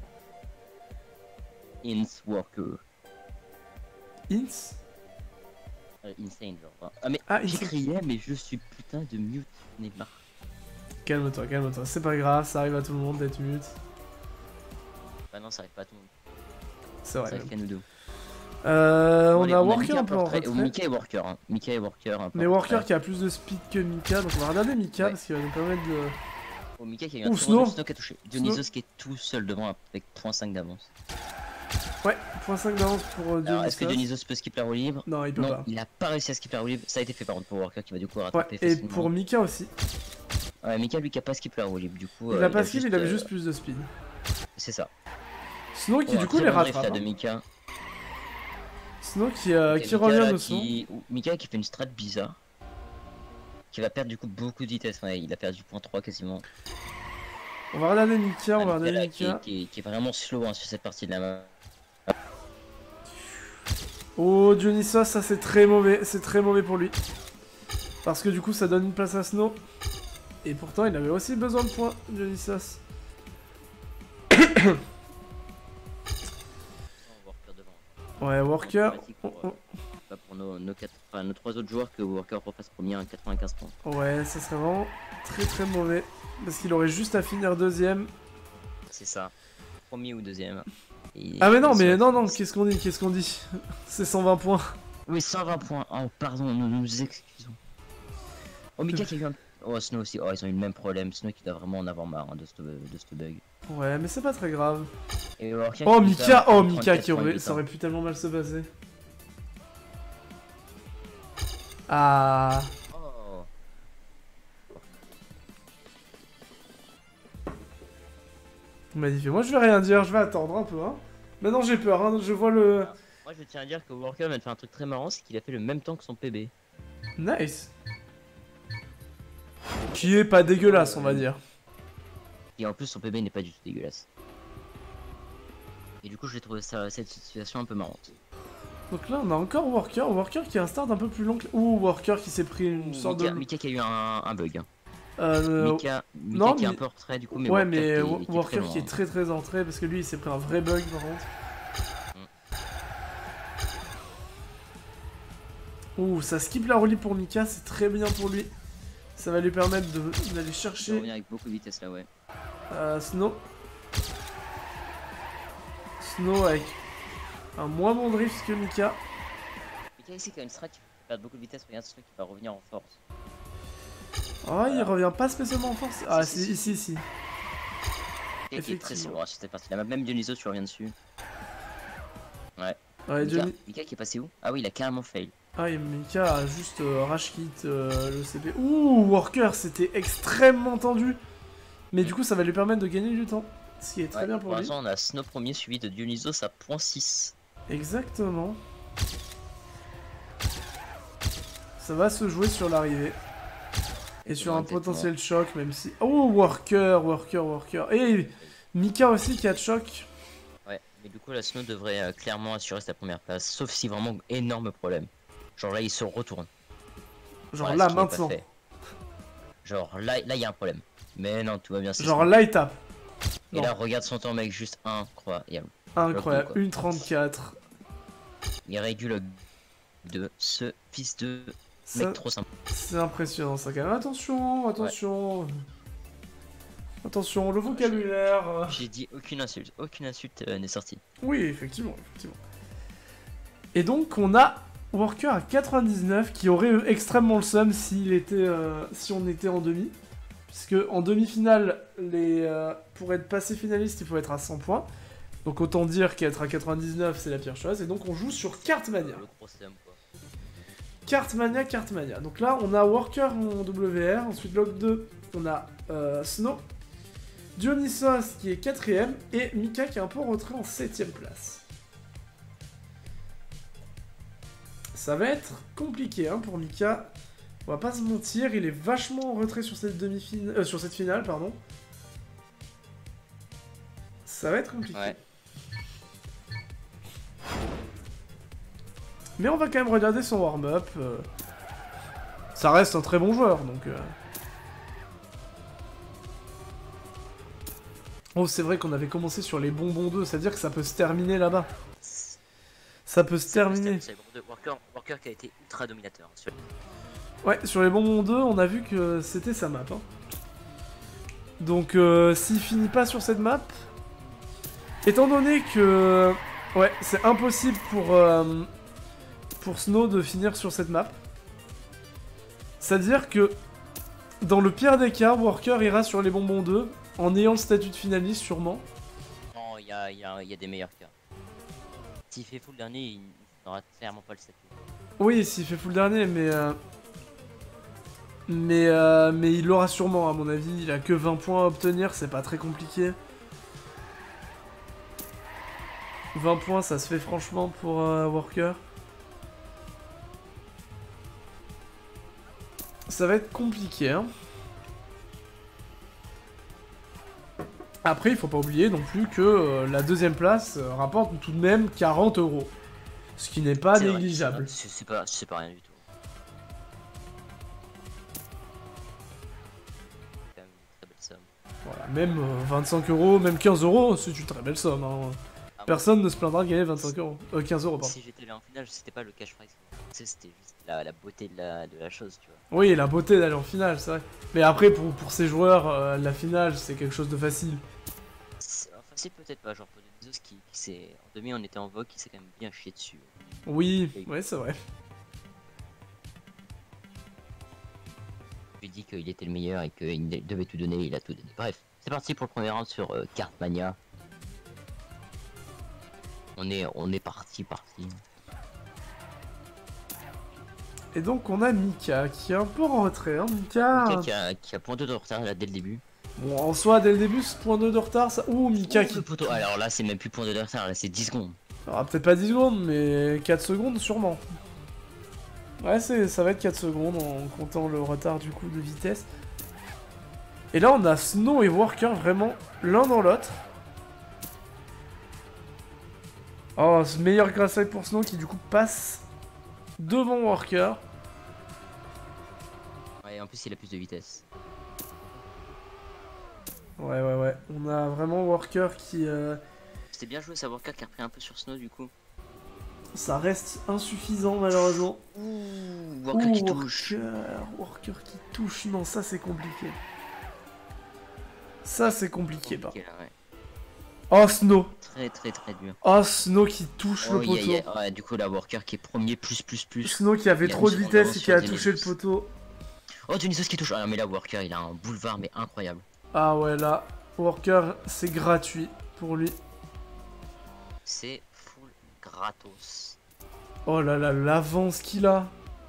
Ins Worker. Ins Insane genre. Ah mais j'écriais mais je suis putain de mute, Neymar. Calme-toi, c'est pas grave, ça arrive à tout le monde d'être mute. Bah non, ça arrive pas à tout le monde. C'est vrai. Ça arrive qu'à nous deux. On a Worker un peu en retrait. Mika et Worker, hein. Mais Worker qui a plus de speed que Mika, donc on va regarder Mika parce qu'il va nous permettre de... Oh, Mika qui a eu un Snow qui a touché. Dionysos qui est tout seul devant avec 0.5 d'avance. Ouais, 0.5 d'avance pour Dionysos. Est-ce que Dionysos peut skip la roue libre? Non, il peut pas. Il a pas réussi à skip la roue libre. Ça a été fait par contre pour Worker qui va du coup rattraper facilement. Et pour Mika aussi. Ouais, Mika lui qui a pas skip la roue libre du coup. Il a pas skip, il avait juste plus de speed. C'est ça. Snow qui du coup les rattrape. De Mika. Snow qui revient de son. Mika qui fait une strat bizarre. Qui va perdre du coup beaucoup de vitesse. Ouais, il a perdu 0.3 quasiment. On va regarder Mika, qui est vraiment slow hein, sur cette partie de la main. Oh, Dionysos, ça c'est très mauvais. C'est très mauvais pour lui. Parce que du coup, ça donne une place à Snow. Et pourtant, il avait aussi besoin de points, Dionysos. Ouais, Worker. Pour nos 3 autres joueurs que Worker refasse premier à 95 points. Ouais, ça serait vraiment très très mauvais. Parce qu'il aurait juste à finir deuxième. C'est ça. Premier ou deuxième. Ah mais non, qu'est-ce qu'on dit, C'est 120 points. Oui, 120 points. Oh, pardon, nous excusons. Oh, Mika qui a eu un... Oh, Snow aussi. Oh, ils ont eu le même problème. Snow qui doit vraiment en avoir marre de ce bug. Ouais, mais c'est pas très grave. Et Worker oh, Mika ça aurait pu tellement mal se passer. Ah... Magnifique. Moi je vais rien dire, je vais attendre un peu. Hein. Maintenant j'ai peur, hein. Je vois le... Moi je tiens à dire que Worker vient de faire un truc très marrant, c'est qu'il a fait le même temps que son PB. Nice. Qui est pas dégueulasse, on va dire. Et en plus son PB n'est pas du tout dégueulasse. Et du coup je l'ai trouvé cette situation un peu marrante. Donc là on a encore Worker qui a un start un peu plus long que... Ouh, Worker qui s'est pris une sorte de... Mika qui a eu un bug. Hein. Mika non, qui est un peu en retrait du coup, mais ouais, Worker qui est très très en retrait parce que lui il s'est pris un vrai bug par contre. Ouh, ça skip la relie pour Mika, c'est très bien pour lui. Ça va lui permettre d'aller chercher. revenir avec beaucoup de vitesse là, ouais. Snow avec un moins bon drift que Mika. Mika ici qui a une strat qui perd beaucoup de vitesse, regarde ce truc qui va revenir en force. Ah, il revient pas spécialement en force. Ah, si, ici. Et qui est très sûr sur cette partie là. Même Dionysos, tu reviens dessus. Ouais. Mika qui est passé où? Ah oui, il a carrément fail. Ah, et Mika a juste rage quit le CP. Ouh, Worker, c'était extrêmement tendu. Mais du coup, ça va lui permettre de gagner du temps. Ce qui est très bien pour lui. Pour l'instant, on a Snow premier suivi de Dionysos à 0.6. Exactement. Ça va se jouer sur l'arrivée. Et sur un potentiel choc, même si... Oh, Worker. Et Mika aussi qui a de choc. Ouais, mais du coup, la Snow devrait clairement assurer sa première place. Sauf si vraiment énorme problème. Genre là, il se retourne. Genre là, maintenant. Genre là, il y a un problème. Mais non, tout va bien. Genre là, il tape. Et là, regarde son temps, mec, juste incroyable. Incroyable, 1.34. Il régule de ce fils de... Mec trop simple. C'est impressionnant ça quand même. Attention. Attention, le vocabulaire. J'ai dit aucune insulte n'est sortie. Oui, effectivement. Et donc on a Worker à 99 qui aurait extrêmement le seum si on était en demi. Puisque en demi-finale, pour être passé finaliste, il faut être à 100 points. Donc autant dire qu'être à 99 c'est la pire chose. Et donc on joue sur Cartmania. Cartmania. Donc là, on a Worker en WR. Ensuite, log 2, on a Snow. Dionysos qui est 4ème. Et Mika qui est un peu en retrait en 7ème place. Ça va être compliqué hein, pour Mika. On va pas se mentir, il est vachement en retrait sur cette sur cette finale, pardon. Ça va être compliqué. Ouais. Mais on va quand même regarder son warm-up. Ça reste un très bon joueur, donc... Oh, c'est vrai qu'on avait commencé sur les bonbons 2, c'est-à-dire que ça peut se terminer là-bas. Ça peut se terminer. C'est Worker qui a été ultra dominateur. Ouais, sur les bonbons 2, on a vu que c'était sa map. Hein. Donc, s'il finit pas sur cette map... Étant donné que... Ouais, c'est impossible pour Snow de finir sur cette map. C'est-à-dire que, dans le pire des cas, Worker ira sur les bonbons 2, en ayant le statut de finaliste sûrement. Non, il y a des meilleurs cas. S'il fait full dernier, il n'aura clairement pas le statut. Oui, s'il fait full dernier, mais il l'aura sûrement, à mon avis. Il a que 20 points à obtenir, c'est pas très compliqué. 20 points, ça se fait franchement pour Worker. Ça va être compliqué, hein. Après, il faut pas oublier non plus que la deuxième place rapporte tout de même 40 €. Ce qui n'est pas C'est vrai, négligeable. c'est pas rien du tout. C'est quand même une très belle somme. Voilà, même 25 euros, même 15 euros, c'est une très belle somme. Hein. Ah, Personne ne se plaindra de gagner 25 euros. 15 euros, pardon. si j'étais là en finale, c'était pas le cash prize. Tu sais, c'était juste la beauté de la chose, tu vois. Oui, la beauté d'aller en finale, c'est vrai. Mais après, pour ces joueurs, la finale, c'est quelque chose de facile. Enfin, c'est peut-être pas, genre pour Dionysos qui s'est. En demi, on était en vogue, qui s'est quand même bien chié dessus. Oui, ouais, c'est vrai. Je lui ai dit qu'il était le meilleur et qu'il devait tout donner, il a tout donné. Bref, c'est parti pour le premier round sur Cartmania. On est parti. Et donc, on a Mika qui est un peu en retrait. Hein. Mika qui a point 2 de retard là dès le début. Bon, en soi, dès le début, ce point 2 de retard, ça. Ouh, Mika qui. Le poteau. Alors là, c'est même plus point 2 de retard, là c'est 10 secondes. Alors, peut-être pas 10 secondes, mais 4 secondes sûrement. Ouais, ça va être 4 secondes en comptant le retard du coup de vitesse. Et là, on a Snow et Worker vraiment l'un dans l'autre. Oh, ce meilleur grassette pour Snow qui du coup passe devant Worker. Ouais, en plus il a plus de vitesse. Ouais. On a vraiment Worker qui... C'était bien joué, ça Worker qui a repris un peu sur Snow du coup. Ça reste insuffisant malheureusement. Ouh, Worker qui touche. Worker qui touche, non, ça c'est compliqué. Ça c'est compliqué, pas. Là, ouais. Oh, Snow. Très dur. Oh, Snow qui touche le poteau. Ouais, du coup, la Worker qui est premier, plus. Snow qui avait trop de vitesse et qui a touché le poteau. Oh, Dionysos qui touche. Ah, mais là, Worker, il a un boulevard, mais incroyable. Ah ouais, là, Worker, c'est gratuit pour lui. C'est full gratos. Oh là là, l'avance qu'il a.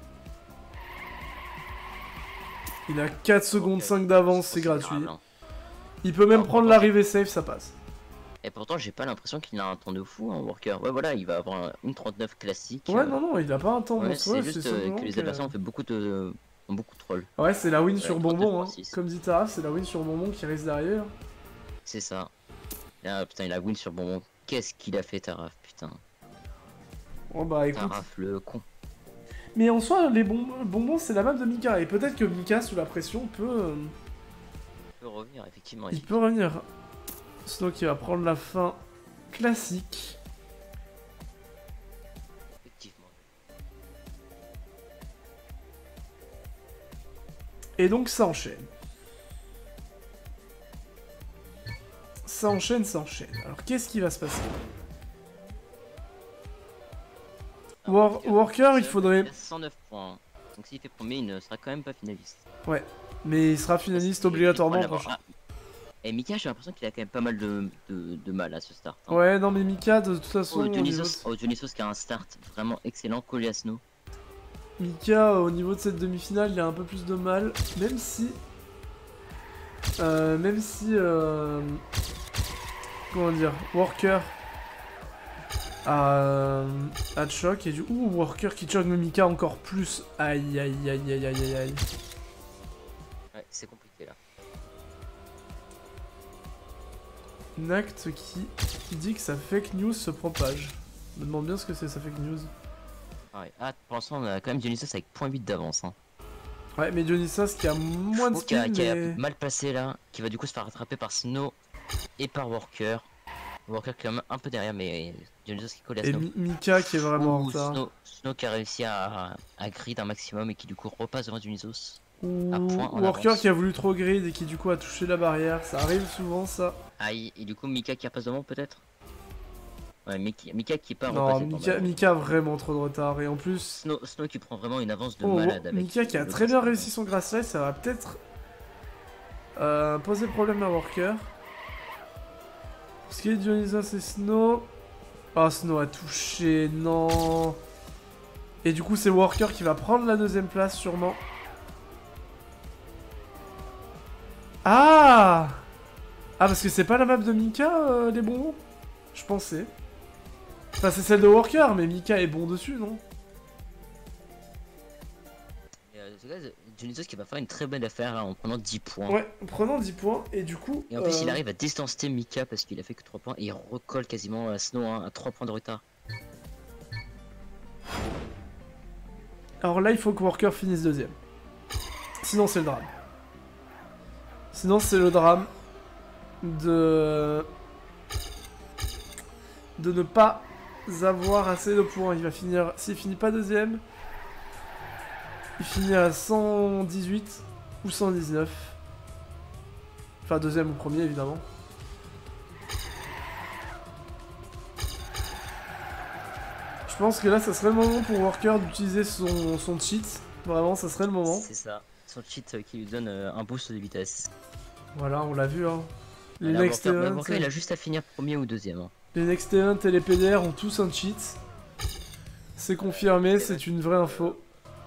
Il a 4 secondes 5 d'avance, c'est gratuit. Grave, hein. Il peut même prendre l'arrivée safe, ça passe. Et pourtant, j'ai pas l'impression qu'il a un temps de fou, hein, Worker. Ouais, voilà, il va avoir une 39 classique. Ouais, non, il a pas un temps monstrueux. C'est juste que les adversaires ont fait beaucoup de trolls. Ouais, c'est la win sur bonbon, hein. 39, Comme dit Tara, c'est la win sur bonbon qui risque derrière. C'est ça. Là, putain, il a win sur bonbon. Qu'est-ce qu'il a fait, Taraf, putain. Oh bah écoute. Taraf, le con. Mais en soi, les bonbons, c'est la map de Mika. Et peut-être que Mika, sous la pression, peut... Il peut revenir, effectivement. Il peut revenir. Snow qui va prendre la fin classique. Effectivement. Et donc ça enchaîne. Ça enchaîne. Alors qu'est-ce qui va se passer? Worker, il faudrait... Il a 109 points. Donc s'il fait premier, il ne sera quand même pas finaliste. Ouais, mais il sera finaliste obligatoirement prochain. Et Mika, j'ai l'impression qu'il a quand même pas mal de mal à ce start. Hein. Ouais, non mais Mika, de toute façon... Dionysos qui a un start vraiment excellent, collé à Snow. Mika, au niveau de cette demi-finale, il a un peu plus de mal, même si... comment dire, Worker a choc et du coup Worker qui choque Mika encore plus. Aïe. Ouais, c'est compliqué là. Nact qui dit que sa fake news se propage. Je me demande bien ce que c'est sa fake news. Ouais. Ah, pour l'instant on a quand même Dionysos avec 0.8 d'avance. Hein. Ouais, mais Dionysos qui a moins de speed, qui a mal passé là, qui va du coup se faire rattraper par Snow et par Worker. Worker qui est un peu derrière, mais Dionysos qui colle à Snow. Et Mika qui est vraiment en retard. Snow qui a réussi à grid un maximum et qui du coup repasse devant Dionysos. Worker qui a voulu trop grid et qui du coup a touché la barrière, ça arrive souvent ça. Aïe, et du coup Mika qui repasse devant peut-être. Ouais, Mika qui est pas repassé. Non, Mika a vraiment trop de retard et en plus... Snow qui prend vraiment une avance de malade avec... Mika qui a très bien réussi son grasslet, ça va peut-être poser problème à Worker. Pour ce qui est de Dionysos et Snow... Oh, Snow a touché, non. Et du coup c'est Worker qui va prendre la deuxième place sûrement. Ah, parce que c'est pas la map de Mika, les bonbons? Je pensais. Enfin, c'est celle de Worker, mais Mika est bon dessus, non? Dionysos qui va faire une très belle affaire hein, en prenant 10 points. Ouais, en prenant 10 points, et du coup... Et en plus, il arrive à distancer Mika parce qu'il a fait que 3 points, et il recolle quasiment à Snow hein, à 3 points de retard. Alors là, il faut que Worker finisse deuxième. Sinon, c'est le drame. Sinon, c'est le drame de ne pas avoir assez de points. Il va finir... S'il finit pas deuxième, il finit à 118 ou 119. Enfin, deuxième ou premier, évidemment. Je pense que là, ça serait le moment pour Worker d'utiliser son cheat. Vraiment, ça serait le moment. C'est ça. Son cheat qui lui donne un boost de vitesse. Voilà, on l'a vu, hein. Les Alors, Next Event, Worker, il a juste à finir premier ou deuxième. Hein. Les Next Event et les PDR ont tous un cheat. C'est confirmé, c'est une vraie info.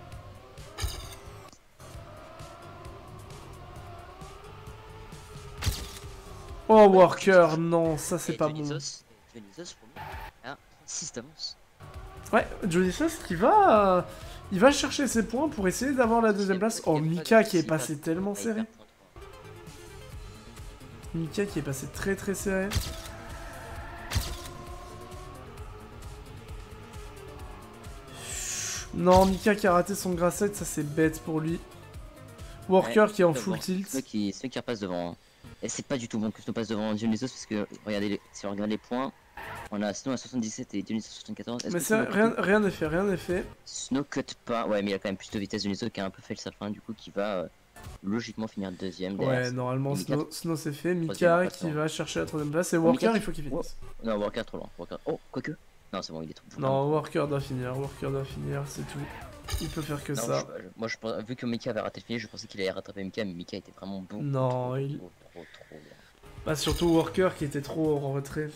Oh, Worker, non, ça c'est pas bon. Dionysos pour lui, a 6 d'avance. Ouais, Dionysos qui va... il va chercher ses points pour essayer d'avoir la deuxième place. Oh, Mika qui est passé tellement serré. Mika qui est passé très très serré. Non, Mika qui a raté son grassette, ça c'est bête pour lui. Worker qui est en full tilt. C'est ceux qui repassent devant. Hein. Et c'est pas du tout bon que Snow passe devant Dionysos parce que regardez si on regarde les points, on a Snow à 77 et Dionysos à 74. Mais rien n'est fait, rien n'est fait. Snow cut pas, ouais mais il a quand même plus de vitesse. Dionysos qui a un peu fait le sapin du coup qui va logiquement finir deuxième. Ouais, normalement Snow c'est fait. Mika qui va chercher la troisième place et Worker il faut qu'il finisse. Non, Worker trop loin. Worker... Oh, quoique. Non, c'est bon, il est trop loin. Non, Worker doit finir, c'est tout. Il peut faire que non, ça. Moi, vu que Mika avait raté le filet, je pensais qu'il allait rattraper Mika, mais Mika était vraiment bon. Non, trop bien. Bah, surtout Worker qui était trop en retrait.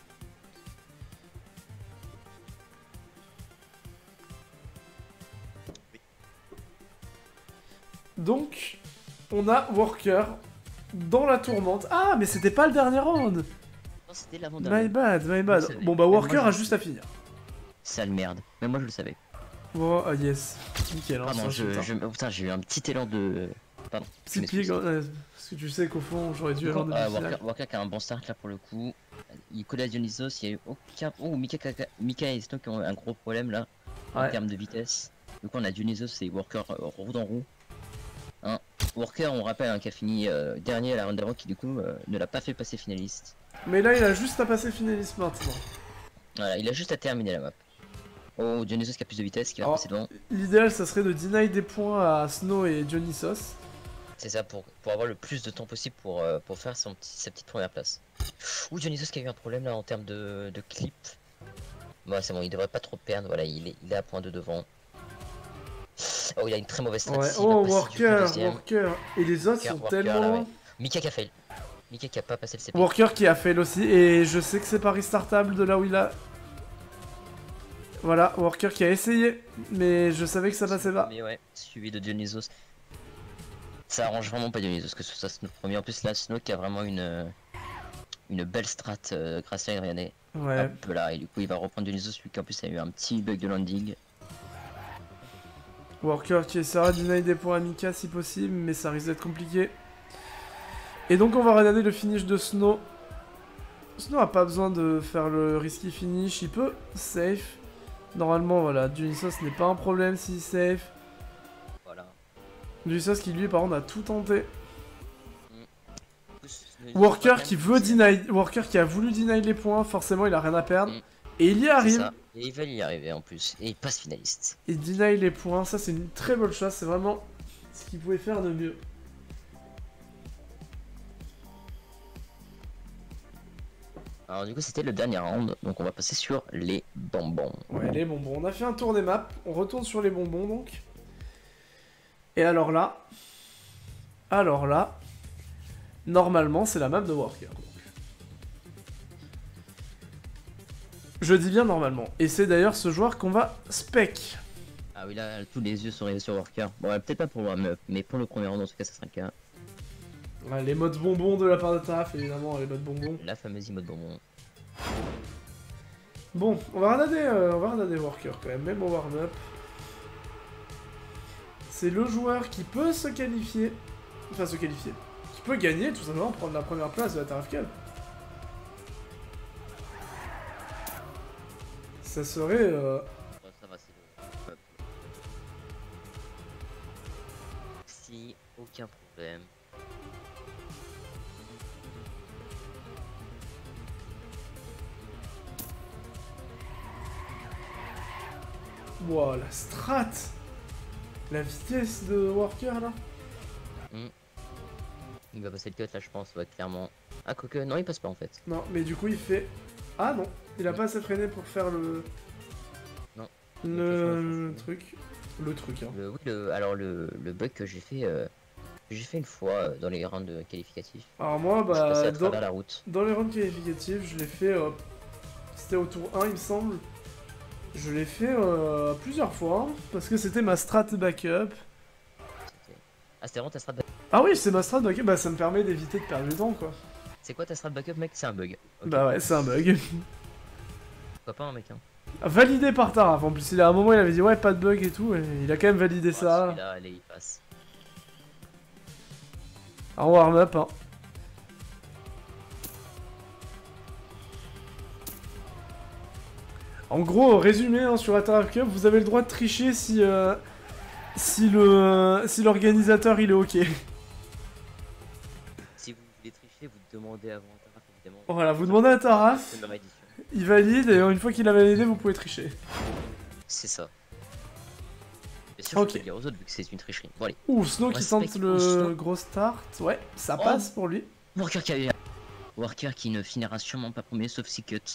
Donc, on a Worker dans la tourmente. Ah, mais c'était pas le dernier round. Non, c'était l'avant-dernier. My bad. Bon, bah, Worker a juste à finir. Sale merde. Mais moi, je le savais. Oh, yes. Nickel. Pardon, putain, j'ai eu un petit élan de... Pardon. Petit pic, parce que tu sais qu'au fond, j'aurais dû aller en Worker qui a un bon start là pour le coup. Il collait à Dionysos, il y a eu aucun... Oh, Mika et Snow qui ont un gros problème là, en termes de vitesse. Du coup, on a Dionysos et Worker roue dans roue. Hein. Worker, on rappelle, hein, qui a fini dernier à la round d'avant, qui du coup ne l'a pas fait passer finaliste. Mais là, il a juste à passer finaliste maintenant. Voilà, il a juste à terminer la map. Oh, Dionysos qui a plus de vitesse, qui va passer devant. L'idéal, ça serait de deny des points à Snow et Dionysos. C'est ça, pour avoir le plus de temps possible pour faire sa petite première place. Ouh, Dionysos qui a eu un problème là en termes de clip. Bon, c'est bon, il devrait pas trop perdre. Voilà, il est à point de devant. Oh, il a une très mauvaise stratégie. Ouais. Oh, Worker. Et les autres sont tellement loin. Ouais. Mika qui a fail. Mika qui a pas passé le CP. Worker qui a fail aussi. Et je sais que c'est pas restartable de là où il a. Voilà, Worker qui a essayé. Mais je savais que ça passait pas. Mais ouais, suivi de Dionysos. Ça arrange vraiment pas Dionysos que ce soit Snow premier. En plus, là, Snow qui a vraiment une belle strat grâce à Adriane. Ouais. Hop là, et du coup, il va reprendre Dionysos, lui qui en plus a eu un petit bug de landing. Worker qui essaiera de deny des points à Mika si possible, mais ça risque d'être compliqué. Et donc on va regarder le finish de Snow. Snow a pas besoin de faire le risky finish, il peut safe. Normalement voilà, Dionysos n'est pas un problème s'il safe. Voilà. Dionysos qui lui par contre a tout tenté. Worker qui veut deny, Worker qui a voulu deny les points, forcément il a rien à perdre. Et il y arrive. Ça. Et il va y arriver en plus. Et il passe finaliste. Et deny les points, ça c'est une très bonne chose, c'est vraiment ce qu'il pouvait faire de mieux. Alors du coup c'était le dernier round, donc on va passer sur les bonbons. Ouais, les bonbons. On a fait un tour des maps, on retourne sur les bonbons donc. Et alors là, normalement c'est la map de Worker. Je dis bien normalement. Et c'est d'ailleurs ce joueur qu'on va spec. Ah oui, là, tous les yeux sont rivés sur Worker. Bon, peut-être pas pour le warm-up, mais pour le premier round, en tout cas, ça sera le cas. Ouais, les modes bonbons de la part de Taf, évidemment, les modes bonbons. La fameuse mode bonbon. Bon, on va regarder Worker quand même, même au warm-up. C'est le joueur qui peut se qualifier. Enfin, se qualifier. Qui peut gagner, tout simplement, prendre la première place de la Taraf Cup. Ça serait... Ça va, c'est le... si, aucun problème. Wow, la strat. La vitesse de Worker là. Il va passer le cut là, je pense, ouais, clairement. Ah, quoique, non, il passe pas en fait. Non, mais du coup il fait... Ah non, il a pas assez freiné pour faire le... Non. Le truc. Le truc, hein. Oui, alors le bug que j'ai fait une fois dans les rounds qualificatifs. Alors moi, Je passais bah, à travers la route. dans les rounds qualificatifs, je l'ai fait... C'était au tour 1, il me semble. Je l'ai fait plusieurs fois, parce que c'était ma strat backup. Ah, c'était vraiment ta strat backup? Ah oui, c'est ma strat backup, bah ça me permet d'éviter de perdre du temps, quoi. C'est quoi ta strat backup, mec? C'est un bug. Okay. Bah ouais, c'est un bug. Pourquoi pas, un mec, hein. Validé par Taraf, en plus, à un moment il avait dit ouais, pas de bug et tout, et il a quand même validé ça. Là, allez, il passe. En warm-up, hein. En gros, résumé hein, sur Taraf Cup, vous avez le droit de tricher si l'organisateur il est ok. Si vous voulez tricher, vous demandez avant Taraf, évidemment. Voilà, vous demandez à Taraf, il valide, et une fois qu'il a validé, vous pouvez tricher. C'est ça. Bien sûr, je peux le dire aux autres vu que c'est une tricherie. Bon, allez. Ouh, Snow qui tente le gros start. Ouais, ça passe pour lui. Worker qui ne finira sûrement pas premier sauf si cut.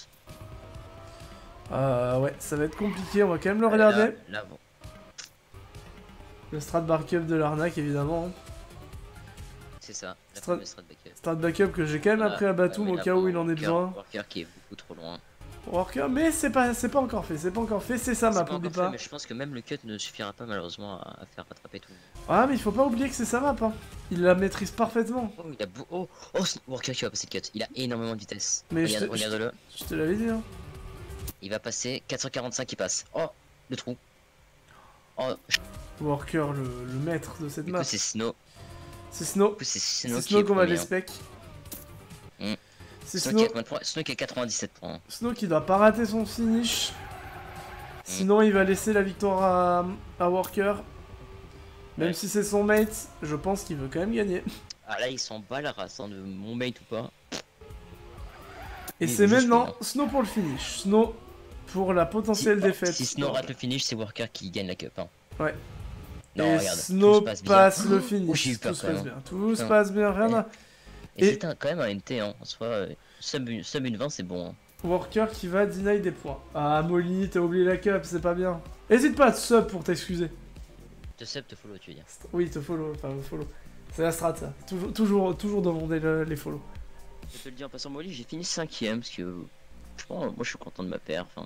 Ouais, ça va être compliqué, on va quand même le regarder. Là, bon. Le strat backup de l'arnaque, évidemment. C'est ça, la strat backup. Strat backup que j'ai quand même appris à Batum au cas où il en ait besoin. Worker qui est beaucoup trop loin. Worker, mais c'est pas encore fait, c'est ça map, n'oublie pas. Mais je pense que même le cut ne suffira pas malheureusement à faire rattraper tout. Ah, mais il faut pas oublier que c'est sa map, hein. Il la maîtrise parfaitement. Oh, il a Worker qui va passer le cut, il a énormément de vitesse. Mais regarde-le. Je te l'avais dit, hein. Il va passer 445 qui passe. Oh, le trou. Oh. Worker, le maître de cette map. C'est Snow. C'est Snow. C'est Snow qu'on va les specs. C'est Snow qui a 97 points. Snow qui doit pas rater son finish. Sinon il va laisser la victoire à Worker. Même si c'est son mate, je pense qu'il veut quand même gagner. Ah là il s'en bat la race hein, de mon mate ou pas. Et c'est maintenant Snow pour le finish. Snow pour la potentielle défaite. Si Snow rate le finish, c'est Worker qui gagne la cup. Hein. Ouais. Non, et regarde, Snow passe le finish. Tout se passe bien. Tout se passe bien, rien à... Et c'est quand même un NT, hein. En soi, sub une 20, c'est bon. Hein. Worker qui va deny des points. Ah, Molly, t'as oublié la cup, c'est pas bien. Hésite pas à te sub pour t'excuser. Te sub, te follow, tu veux dire. Oui, te follow, enfin follow. C'est la strat, ça. Toujours demander les follow. Je te le dis en passant, Molly, j'ai fini 5ème parce que. Je pense, moi je suis content de ma perf. Enfin...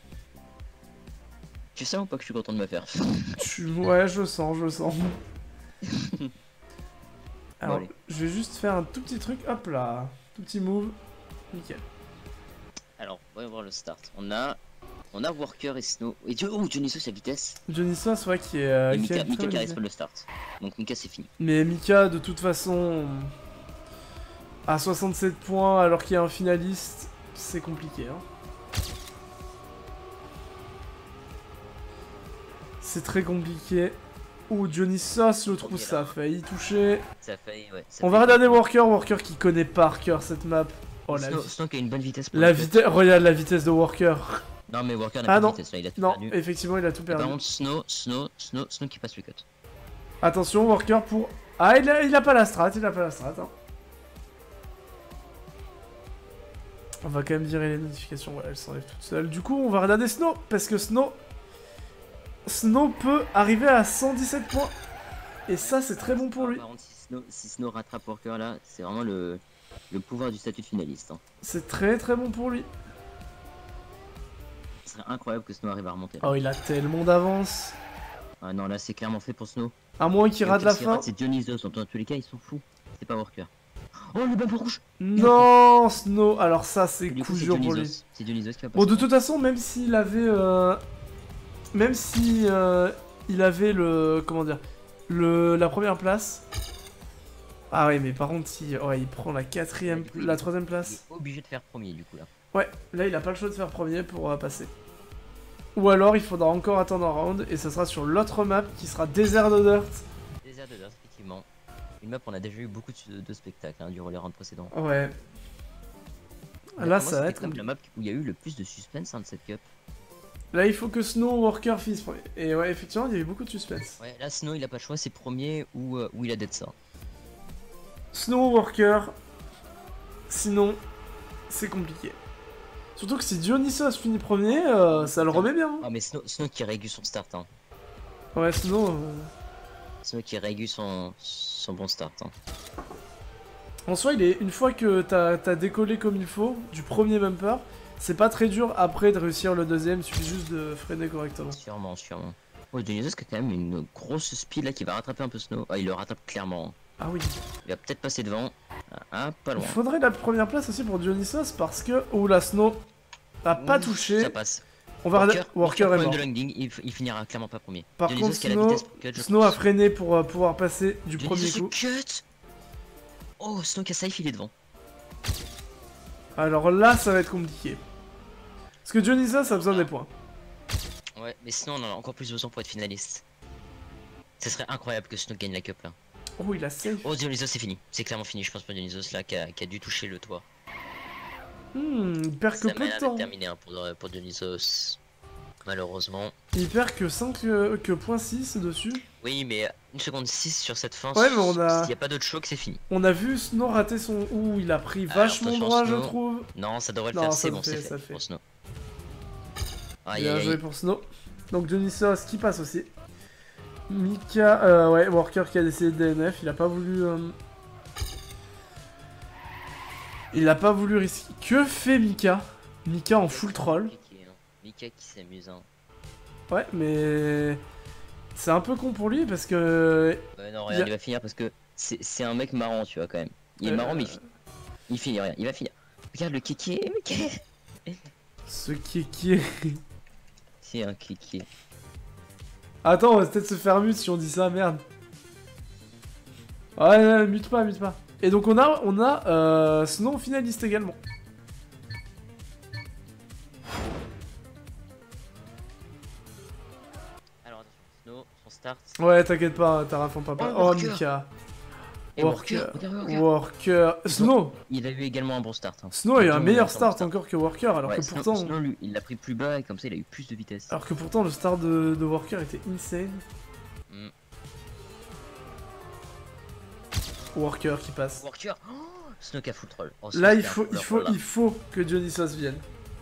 Tu sais ou pas que je suis content de ma perf? Ouais, je sens. Alors, bon, je vais juste faire un tout petit truc, hop là, tout petit move, nickel. Alors, voyons voir le start. On a Worker et Snow. Et Johnny Sauce à vitesse. Johnny Sauce, ouais, qui est... Mika qui reste pas le start. Donc Mika c'est fini. Mais Mika, de toute façon, à 67 points alors qu'il y a un finaliste, c'est compliqué, hein. C'est très compliqué. Ouh, Johnny Sauce, le trou, ça a failli toucher. Ça a failli, ouais. On va regarder Worker qui connaît par cœur cette map. Oh, Snow qui a une bonne vitesse. Regarde la vitesse de Worker. Non, mais Worker n'a pas de vitesse là, il a tout perdu. Non, effectivement, il a tout perdu. Par contre, Snow qui passe le cut. Attention, Worker pour... Ah, il a pas la strat, hein. On va quand même virer les notifications, voilà, elles s'enlèvent toutes seules. Du coup, on va regarder Snow, parce que Snow peut arriver à 117 points. Et ça, c'est très bon pour lui. Par contre, si Snow rattrape Worker là, c'est vraiment le pouvoir du statut de finaliste. Hein. C'est très bon pour lui. Ce serait incroyable que Snow arrive à remonter. Là. Oh, il a tellement d'avance. Ah non, là c'est clairement fait pour Snow. À moins qu'il rate la fin. C'est Dionysos, dans tous les cas, ils sont fous. C'est pas Worker. Oh, le bambou rouge. Non, Snow. Alors ça, c'est coup dur pour lui. C'est Dionysos qui va passer. Bon, de toute façon, même s'il avait... Même si il avait le... Comment dire, la première place... Ah ouais, mais par contre, il prend la troisième place. Il est obligé de faire premier, du coup, là. Ouais, là, il a pas le choix de faire premier pour passer. Ou alors, il faudra encore attendre un round, et ça sera sur l'autre map, qui sera Desert of Dirt. Desert de Dirt, effectivement. Une map, on a déjà eu beaucoup de spectacles hein, durant les rounds précédents. Ouais. Là, ça va être comme la map où il y a eu le plus de suspense hein, de cette cup. Là, il faut que Snow Worker finisse premier. Et ouais, effectivement, il y avait beaucoup de suspense. Ouais, là, Snow, il a pas le choix, c'est premier ou il a dead ça. Snow Worker. Sinon, c'est compliqué. Surtout que si Dionysos finit premier, ça le remet bien. Hein. Ah, mais Snow qui régu son start. Hein. Ouais, Snow. Snow qui régu son bon start. Hein. En soi, une fois que t'as décollé comme il faut du premier bumper, c'est pas très dur après de réussir le deuxième, il suffit juste de freiner correctement. Sûrement. Oh, Dionysos qui a quand même une grosse speed là qui va rattraper un peu Snow. Ah, il le rattrape clairement. Ah oui. Il va peut-être passer devant. Ah, pas loin. Il faudrait la première place aussi pour Dionysos parce que. Ouh, la Snow a pas touché. Ça passe. On va Worker est mort. De landing, il finira clairement pas premier. Par Dionysos contre, Snow a freiné pour pouvoir passer du premier coup. Cut. Oh, Snow qui a safe, il est devant. Alors là, ça va être compliqué. Parce que Dionysos a besoin des points. Ouais, mais sinon, on en a encore plus besoin pour être finaliste. Ce serait incroyable que Snow gagne la cup là. Oh, il a safe. Oh, Dionysos, c'est fini. C'est clairement fini, je pense, pour Dionysos là, qui a dû toucher le toit. Il perd que peu de temps. Terminé hein, pour Dionysos. Malheureusement. Il perd que 0.6 dessus. Oui, mais 1 seconde 6 sur cette fin. Ouais, mais on a. S'il n'y a pas d'autre choc, c'est fini. On a vu Snow rater son. Ouh, il a pris vachement droit, je trouve. Non, ça devrait le faire. C'est bon, c'est fait pour Snow. Bien joué pour Snow. Donc Dionysos qui passe aussi. Mika, ouais, Worker qui a décidé de DNF, il a pas voulu. Il a pas voulu risquer. Que fait Mika? Mika en full troll. Mika qui s'amuse. Hein. Ouais, mais. C'est un peu con pour lui parce que. Non, regarde, il va finir parce que c'est un mec marrant, tu vois, quand même. Il est marrant, mais il finit rien, il va finir. Regarde le kéké, Ce kéké. C'est un kéké. Attends, on va peut-être se faire mute si on dit ça, merde. Ouais, mute pas. Et donc on a Snow finaliste également. Alors attention, Snow, son start. Ouais, t'inquiète pas, Taraf, on pas. Oh, Mika. Worker. Snow. Il a eu également un bon start. Hein. Snow a eu un meilleur start encore que Worker, alors que pourtant. Snow, lui, il l'a pris plus bas et comme ça il a eu plus de vitesse. Alors que pourtant le start de Worker était insane. Worker qui passe. Worker. Oh, Snow qui a full troll. Oh, là il faut que Dionysos vienne.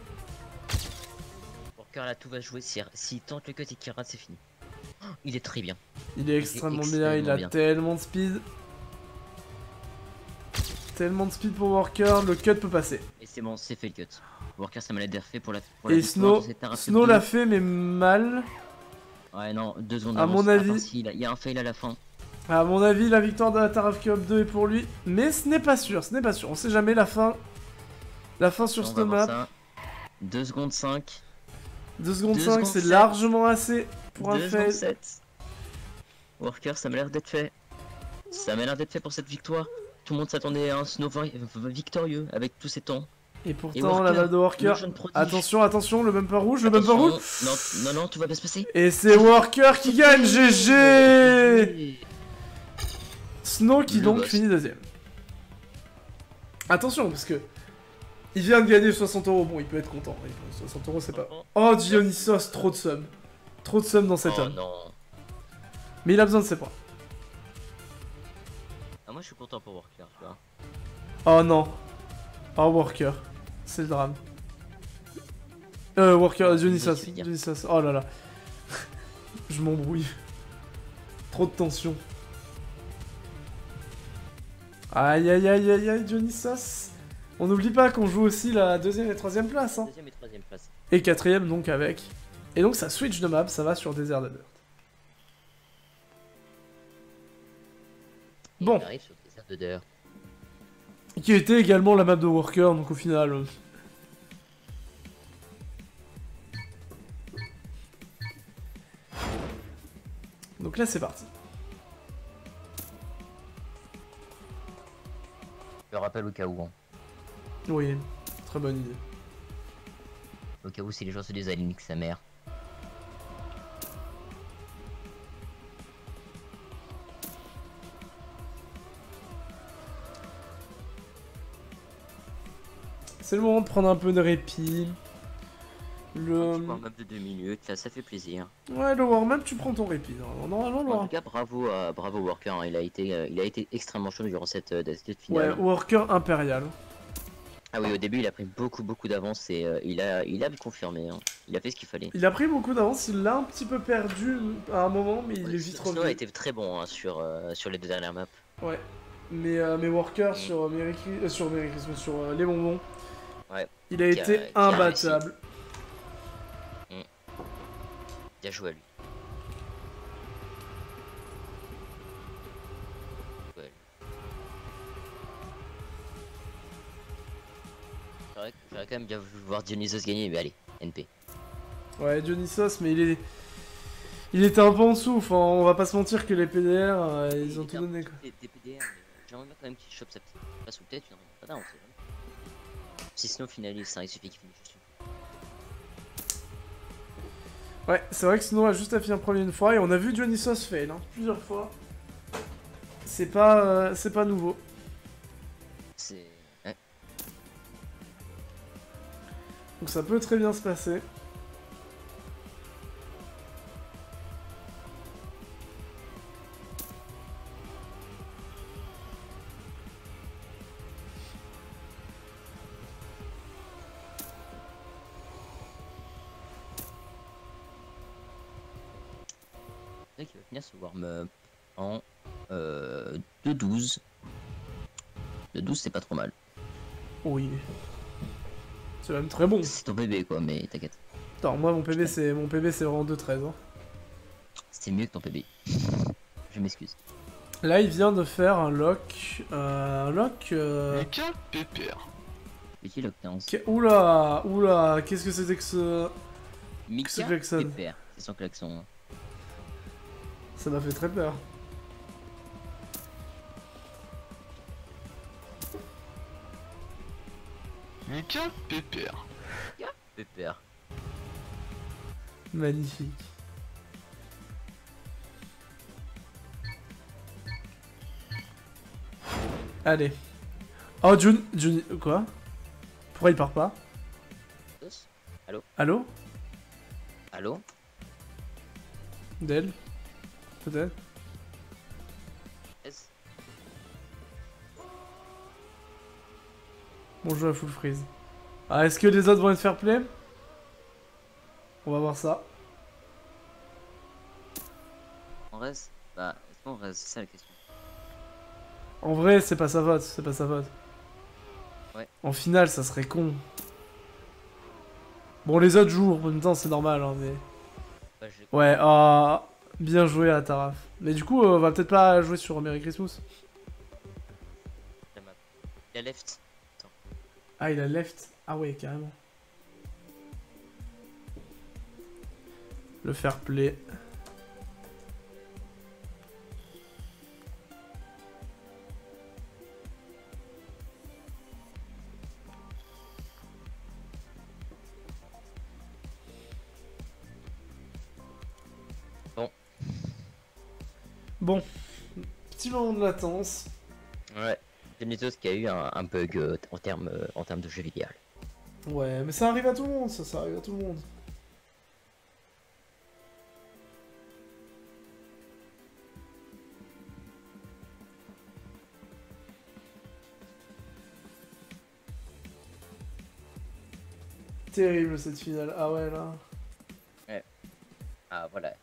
Worker là tout va jouer. S'il tente le cut et qu'il rate c'est fini. Oh, il est très bien. Il est extrêmement bien, il a tellement de speed. Tellement de speed pour Worker, le cut peut passer. Et c'est bon, c'est fait le cut. Worker ça m'a l'air fait pour la et Snow l'a fait mais mal. Ouais non, 2 secondes à mon avis. Il y a un fail à la fin. À mon avis, la victoire de la Taraf Cup 2 est pour lui. Mais ce n'est pas sûr, on sait jamais la fin. La fin sur cette map. 2 secondes 5. 2 secondes 5, c'est largement assez pour un fail. 7. Worker, ça m'a l'air d'être fait. Ça m'a l'air d'être fait pour cette victoire. Tout le monde s'attendait à un Snow victorieux avec tous ces temps. Et pourtant, la balle de Worker. Attention, le bumper rouge, Non, tout va bien se passer. Et c'est Worker qui gagne, GG. Snow qui donc finit deuxième. Attention, parce que il vient de gagner 60 €. Bon, il peut être content. 60 €, c'est pas. Oh, Dionysos, trop de sum. Trop de sum dans cet homme. Non. Mais il a besoin de ses points. Moi, je suis content pour Worker, tu vois. Oh non. Oh, Worker. C'est le drame. Worker, Dionysos. Oh là là. Je m'embrouille. Trop de tension. Aïe, Dionysos. On n'oublie pas qu'on joue aussi la 2ème et 3ème place. Hein. 2ème et 3ème place. Et 4ème donc avec. Et donc ça switch de map, ça va sur Desert de Dirt. Bon. On arrive sur Desert de Dirt. Qui était également la map de Worker, donc au final. Donc là c'est parti. Je rappelle au cas où. Hein. Oui, très bonne idée. Au cas où si les gens se désalignent que sa mère. c'est le moment de prendre un peu de répit. Un petit warm-up de 2 minutes, là ça fait plaisir. Ouais, le warm-up, tu prends ton répit. Normalement, En tout cas, bravo Worker, hein. Il a été extrêmement chaud durant cette finale. Ouais, Worker impérial. Ah oui, au début il a pris beaucoup d'avance et il a confirmé. Hein. Il a fait ce qu'il fallait. Il a pris beaucoup d'avance, il l'a un petit peu perdu à un moment, mais il est vite revenu. Snow a été très bon hein, sur les 2 dernières maps. Ouais, mais Worker sur sur les bonbons, ouais. il a été imbattable. Bien joué à lui. Ouais. J'aurais quand même bien voulu voir Dionysos gagner, mais allez, NP. Ouais, Dionysos, mais il était un peu en dessous, enfin, on va pas se mentir que les PDR, ils ont tout donné quoi. Des PDR, mais j'aimerais bien quand même qu'il chope sa petite place ou peut-être une remontada, on sait jamais. Si Snow finalise, hein, il suffit qu'il finisse juste. Ouais, c'est vrai que Snow a juste à finir premier une fois, et on a vu Dionysos fail, hein, plusieurs fois. C'est pas nouveau. C'est... Ouais. Donc ça peut très bien se passer. C'est vrai qu'il va finir ce warm-up en 2-12. 2-12 c'est pas trop mal. Oui. C'est même très bon. C'est ton bébé quoi, mais t'inquiète. Attends, moi mon PB c'est vraiment 2-13. Hein. C'était mieux que ton bébé. Je m'excuse. Là il vient de faire un lock. Mais quel pépère. Petit lock 15. Oula, qu'est-ce que c'était que ce... Mika klaxon. Pépère, c'est son klaxon. Hein. Ça m'a fait très peur. Mais quel pépère. Pépère. Magnifique. Allez. Oh, Jun... Quoi? Pourquoi il part pas? Allô? Allô? Allô? Del? Peut-être? Yes. Bonjour à Full Freeze. Ah, est-ce que les autres vont être fair play? On va voir ça. On reste? Bah, est-ce qu'on reste? C'est ça la question. En vrai, c'est pas sa faute, c'est pas sa faute. Ouais. En finale, ça serait con. Bon, les autres jouent, en même temps, c'est normal, hein, mais... Bah, Ouais, ah... Bien joué à Taraf. Mais du coup, on va peut-être pas jouer sur Merry Christmas. La map. Il a left. Attends. Ah, il a left. Ah ouais, carrément. Le fair play. Bon, petit moment de latence. Ouais. Dionysos qui a eu un bug en termes de jeu vidéo. Ouais, mais ça arrive à tout le monde, ça arrive à tout le monde. Terrible cette finale, ah ouais là. Ouais. Ah voilà.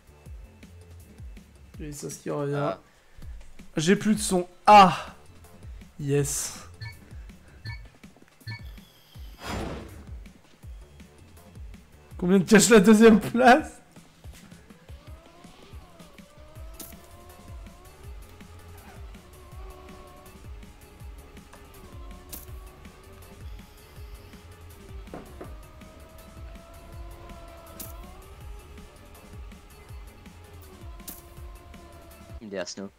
Et ça, ce qui revient. Ah. J'ai plus de son. Ah! Yes. Combien de cache la deuxième place? MDR Snow.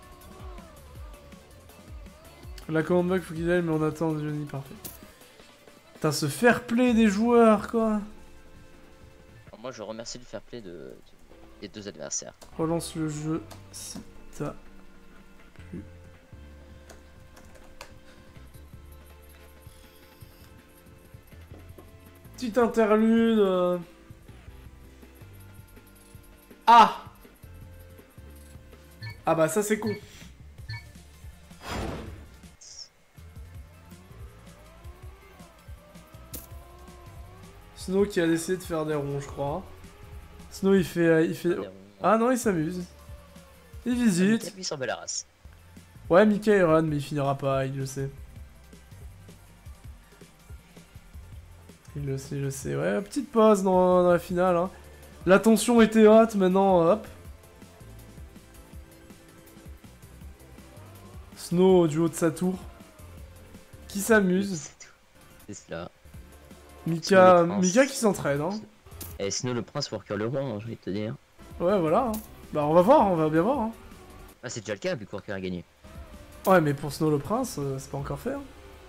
La commande bug, faut qu'il aille, mais on attend Johnny, parfait. Putain, ce fair play des joueurs, quoi. Alors moi, je remercie le fair play des deux adversaires. Relance le jeu si t'as plus. Petite interlude. Ah! Ah bah ça c'est con. Snow qui a décidé de faire des ronds, je crois. Snow il fait... Ah non, il s'amuse. Il visite. Mika lui semble la race. Ouais, Mika il run, mais il finira pas, il le sait. Il le sait, je sais. Ouais, petite pause dans la finale. Hein. La tension était haute, maintenant, hop. Snow du haut de sa tour. Qui s'amuse. C'est cela. Mika qui s'entraîne. Hein. Et Snow le prince, Worker le roi, hein, j'ai envie de te dire. Ouais, voilà. Hein. Bah, on va voir, on va bien voir. Hein. Ah, c'est déjà le cas, vu que Worker a gagné. Ouais, mais pour Snow le prince, c'est pas encore fait. Hein.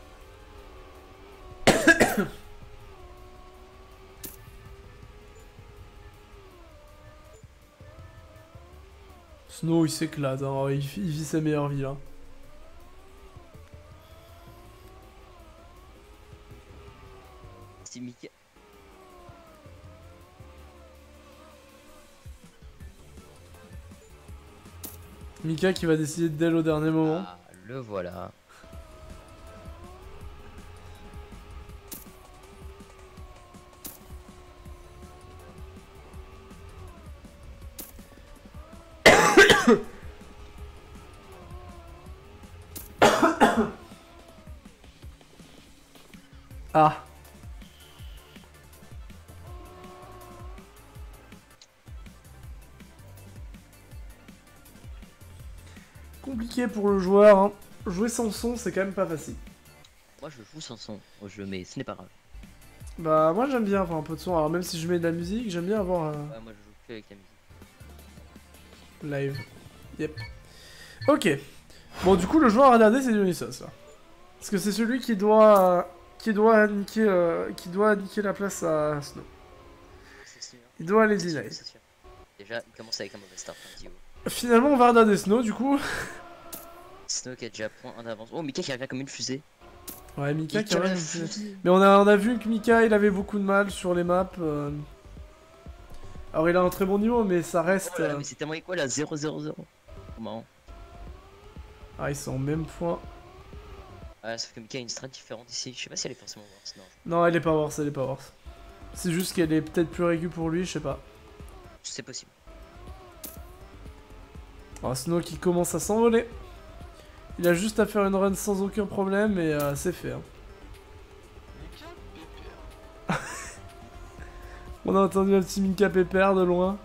Snow il s'éclate, hein. Il vit sa meilleure vie là. C'est Mika. Mika qui va décider d'elle au dernier moment. Ah, le voilà. Ah. Compliqué pour le joueur. Hein. Jouer sans son, c'est quand même pas facile. Moi, je joue sans son au jeu, mais ce n'est pas grave. Bah, moi j'aime bien avoir un peu de son. Alors, même si je mets de la musique, j'aime bien avoir. Ouais, moi, je joue que avec la musique. Live. Yep. Ok. Bon, du coup, le joueur à regarder, c'est Dionysos là. Parce que c'est celui qui doit niquer la place à Snow. Il doit aller deny. Déjà, il commence avec un mauvais start. Finalement, on va regarder Snow du coup. Snow qui a déjà point en avance. Oh, Mika qui revient comme une fusée. Ouais, Mika qui revient comme une fusée. Mais on a vu que Mika il avait beaucoup de mal sur les maps. Alors, il a un très bon niveau, mais ça reste. Oh là, mais c'est tellement quoi là 0-0-0. Marrant. Ah, ils sont au même point. Ah, sauf que Mika a une strat différente ici. Je sais pas si elle est forcément worse. Non, non elle est pas worse, elle est pas worse. C'est juste qu'elle est peut-être plus régu pour lui, je sais pas. C'est possible. Alors, Snow qui commence à s'envoler. Il a juste à faire une run sans aucun problème et c'est fait. Hein. On a entendu un petit Mika Pépère de loin.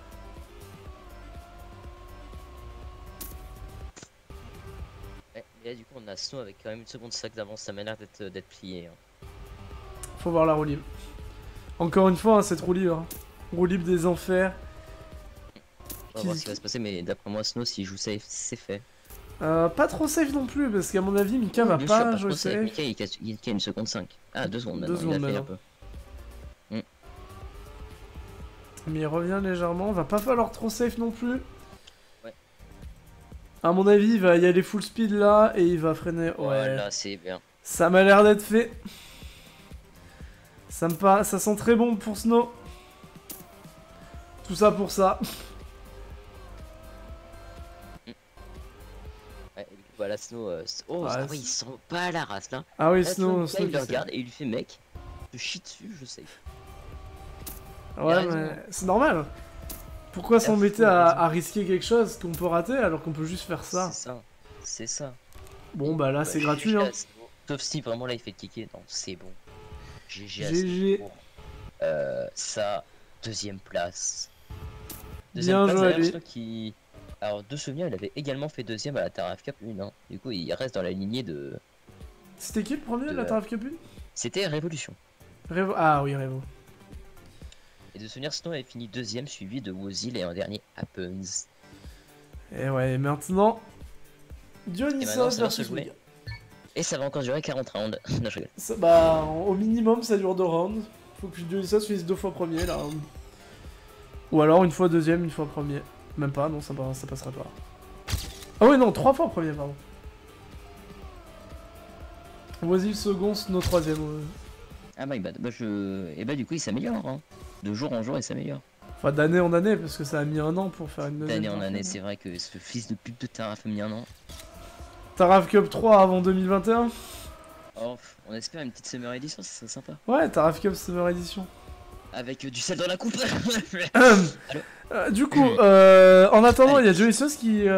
Ouais, mais là du coup on a Snow avec quand même une seconde sac d'avance, ça m'a l'air d'être plié. Hein. Faut voir la roue libre. Encore une fois, hein, cette roue libre. Hein. Roue libre des enfers. On va voir ce qui va se passer, mais d'après moi Snow s'il joue safe, c'est fait. Pas trop safe non plus, parce qu'à mon avis, Mika va pas jouer safe. Mika il a une seconde 5. Ah, 2 secondes maintenant, 2 secondes il a fait maintenant. un peu. Mais il revient légèrement, va pas falloir trop safe non plus. Ouais. À mon avis, il va y aller full speed là, et il va freiner. Ouais, voilà, c'est bien. Ça m'a l'air d'être fait. Ça sent très bon pour Snow. Tout ça pour ça. Ouais, et du coup, voilà, Snow. Oh, ouais, ah oui, il sent pas la race là. Ah oui, là, Snow. Là, il le regarde et il lui fait mec, je chie dessus, je sais. Ouais, mais c'est normal. Pourquoi s'embêter à risquer quelque chose qu'on peut rater alors qu'on peut juste faire ça? C'est ça. C'est ça. Bon, bah là, c'est gratuit. Hein. Sauf si vraiment là il fait kicker. Non, c'est bon. GG. Pour sa deuxième place. Bien joué à lui. Qui... Alors, de souvenir, il avait également fait deuxième à la Taraf Cup 1. Hein. Du coup, il reste dans la lignée de. C'était qui le premier, la Taraf Cup 1? C'était Révolution. Ah oui, Revo. Et de souvenir, Snow avait fini deuxième, suivi de Wozil et en dernier Happens. Et ouais, maintenant. Dionysos versus Wigan. Et ça va encore durer 40 rounds. Non, je rigole. Bah, au minimum, ça dure 2 rounds. Faut que Dionysos finisse 2 fois premier là. Ou alors une fois deuxième, une fois premier. Même pas, non, ça passera pas. Ah oui, non, 3 fois premier, pardon. Wozil second, Snow troisième. Ah my bad, bah Et bah du coup il s'améliore, hein. De jour en jour il s'améliore. Enfin, d'année en année, parce que ça a mis un an pour faire une deuxième. D'année en année, c'est vrai que ce fils de pute de Taraf a mis un an. Taraf Cup 3 avant 2021. Oh, on espère une petite Summer Edition, ça serait sympa. Ouais, Taraf Cup Summer Edition. Avec du sel dans la coupe. Du coup, en attendant, il y a Joey Sauce qui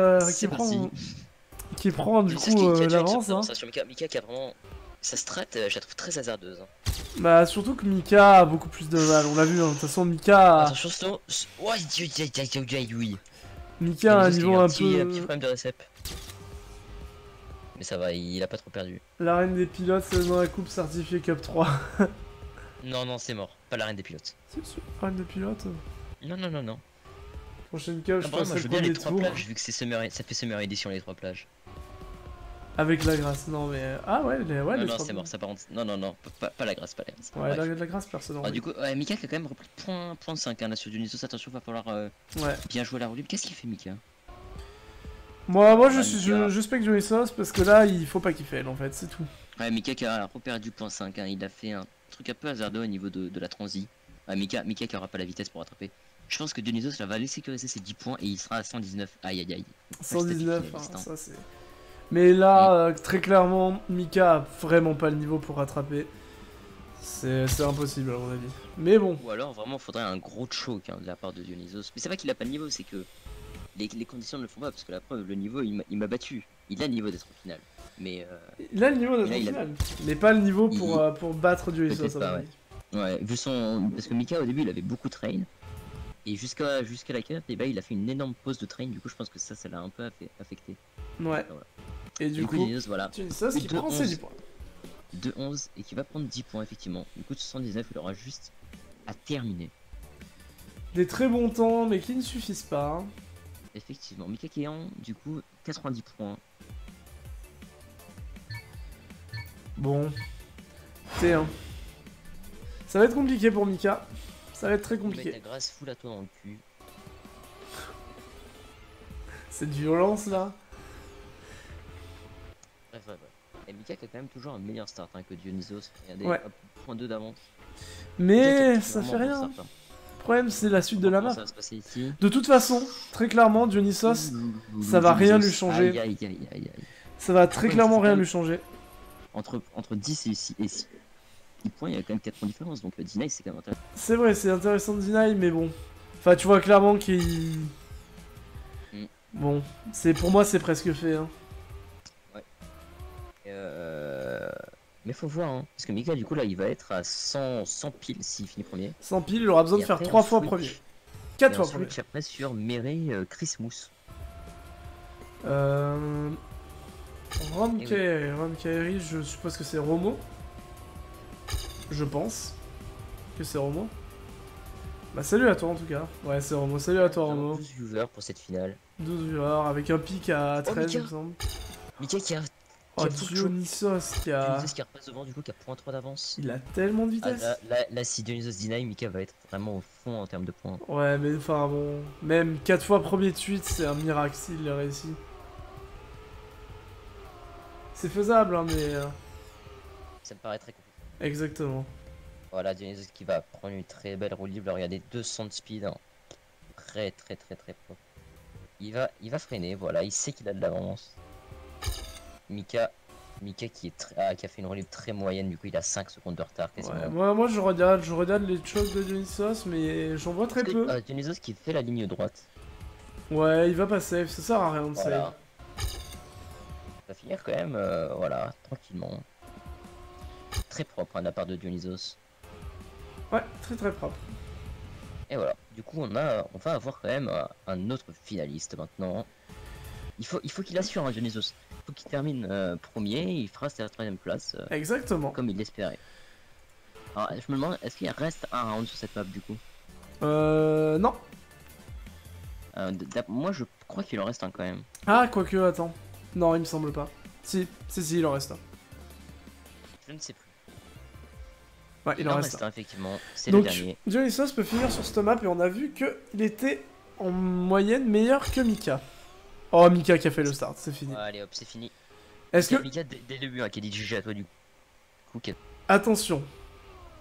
prend du coup l'avance. Hein. Sur Mika qui a vraiment... Sa strat, je la trouve très hasardeuse. Hein. Bah, surtout que Mika a beaucoup plus de mal, on l'a vu, hein. De toute façon, Mika. Attention, Snow. Oui. Mika a un niveau un peu. Il a un petit problème de récep. Mais ça va, il a pas trop perdu. La reine des pilotes, c'est dans la coupe certifiée Cup 3. Non, c'est mort. Pas la reine des pilotes. C'est sûr, reine des pilotes. Non. Prochaine Cup, je passe le bien les premier 3 tour. plages, vu que ça fait Summer Edition les 3 plages. Avec la grâce, non mais. Ah ouais, les non, 3 c'est mort, ça par contre. Non, pas la grâce, pas la grâce. Ouais, la grâce, personne. Du coup, Mika qui a quand même repris point 5 hein, là sur Dionysos. Attention, va falloir bien jouer la roue libre. Qu'est-ce qu'il fait, Mika? Moi je spec Dionysos parce que là, il faut pas qu'il fail en fait, c'est tout. Ouais, Mika qui a reperdu point 5, hein. Il a fait un truc un peu hasardeux au niveau de la transi. Mika qui aura pas la vitesse pour rattraper. Je pense que Dionysos là, va aller sécuriser ses 10 points et il sera à 119. Aïe. 119, hein, ça c'est. Mais là, très clairement, Mika a vraiment pas le niveau pour rattraper. C'est impossible à mon avis. Mais bon. Ou alors vraiment faudrait un gros choke hein, de la part de Dionysos. Mais c'est pas qu'il a pas le niveau, c'est que les conditions ne le font pas. Parce que la preuve, le niveau il m'a battu. Il a le niveau d'être en finale. Mais il a le niveau d'être en finale. Mais pas le niveau pour battre Dionysos. Ouais, vu son. Parce que Mika au début il avait beaucoup de train. Et jusqu'à la carte, et bah, il a fait une énorme pause de train. Du coup, je pense que ça l'a un peu affecté. Ouais. Voilà. Et du coup, Dionysos, voilà. Dionysos qui prend ses 10 points. De 11 et qui va prendre 10 points, effectivement. Du coup, de 79, il aura juste à terminer. Des très bons temps, mais qui ne suffisent pas. Hein. Effectivement. Mika qui est en, du coup, 90 points. Bon. T1. Ça va être compliqué pour Mika. Ça va être très compliqué. La grâce full à toi dans le cul. Cette violence là. Bref. Et Mika qui a quand même toujours un meilleur start hein, que Dionysos. Regardez, ouais. 1.2 d'avance. Mais ça fait rien. Le problème c'est la suite de la map. Ça va se passer ici. De toute façon, très clairement, Dionysos, ça va rien lui changer. Aïe. Ça va très clairement rien lui changer. Entre 10 et 6 points, il y a quand même 4 points de différence, donc Deny c'est quand même intéressant. C'est vrai, c'est intéressant de Deny, mais bon. Enfin, tu vois clairement qu'il... Bon, pour moi c'est presque fait. Hein. Ouais. Mais faut voir, hein. Parce que Mika du coup là il va être à 100 piles s'il finit premier. 100 piles, il aura besoin de faire 3 fois premier. 4 fois premier. Switch après sur Méré Chris Mousse. Ron Kairi, je suppose que c'est Romo. Je pense que c'est Romo. Bah salut à toi en tout cas. Ouais c'est Romo, salut à toi Romo. 12 viewers pour cette finale. 12 viewers avec un pic à 13 il me semble. Mika qui a... Oh Dionysos qui a... Dionysos qui repasse devant du coup qui a 0.3 d'avance. Il a tellement de vitesse. Là si Dionysos Deny, Mika va être vraiment au fond en termes de points. Ouais mais enfin bon... Même 4 fois premier de suite c'est un miracle s'il l'a réussi. C'est faisable hein mais... Ça me paraît très compliqué. Exactement. Voilà Dionysos qui va prendre une très belle roue libre, regardez 200 de speed. Hein. Très propre. Il va freiner, voilà, il sait qu'il a de l'avance. Mika qui a fait une roue libre très moyenne, du coup il a 5 secondes de retard quasiment. Ouais, moi je regarde les chocs de Dionysos mais j'en vois très peu. Dionysos qui fait la ligne droite. Ouais, il va pas safe, ça sert à rien de save. Il va finir quand même, voilà, tranquillement. Très propre hein, de la part de Dionysos. Ouais, très propre. Et voilà, du coup on va avoir quand même un autre finaliste maintenant. Il faut qu'il assure hein, Dionysos. Il faut qu'il termine premier, il fera sa 3ème place. Exactement. Comme il l'espérait. Alors je me demande, est-ce qu'il reste un round sur cette map du coup? Non. Moi je crois qu'il en reste un quand même. Ah, quoique, attends. Non, il me semble pas. Si, il en reste un. Je ne sais plus. Ouais, il en reste un. Effectivement, c'est le dernier. Donc, Dionysos peut finir sur cette map et on a vu qu'il était en moyenne meilleur que Mika. Oh, Mika qui a fait le start, c'est fini. Ouais, allez hop, c'est fini. Est-ce que... Mika dès le début hein, qui a dit GG à toi du coup. Attention.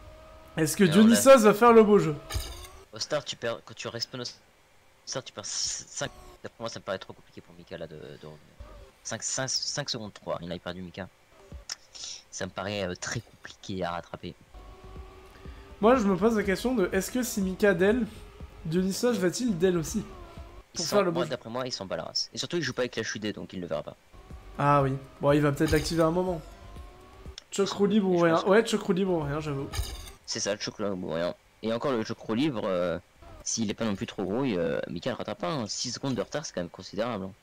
Est-ce que Dionysos va faire le beau jeu? Au start, tu perds. Quand tu respawn au start, tu perds 5. D'après moi, ça me paraît trop compliqué pour Mika là de revenir. 5 secondes 3, il a perdu Mika. Ça me paraît très compliqué à rattraper. Moi, je me pose la question de est-ce que si Mika Del, Dionysos va-t-il Del aussi? Pour faire le beau jeu. D'après moi, il s'en bat la race. Et surtout, il joue pas avec la chudée, donc il le verra pas. Ah oui. Bon, il va peut-être l'activer à un moment. Chocro libre ou rien. Ouais, chocro libre ou rien, j'avoue. C'est ça, le chocro libre ou rien. Et encore, le chocro libre, s'il est pas non plus trop gros, Mika le rattrape pas. 6 secondes de retard, c'est quand même considérable. Hein.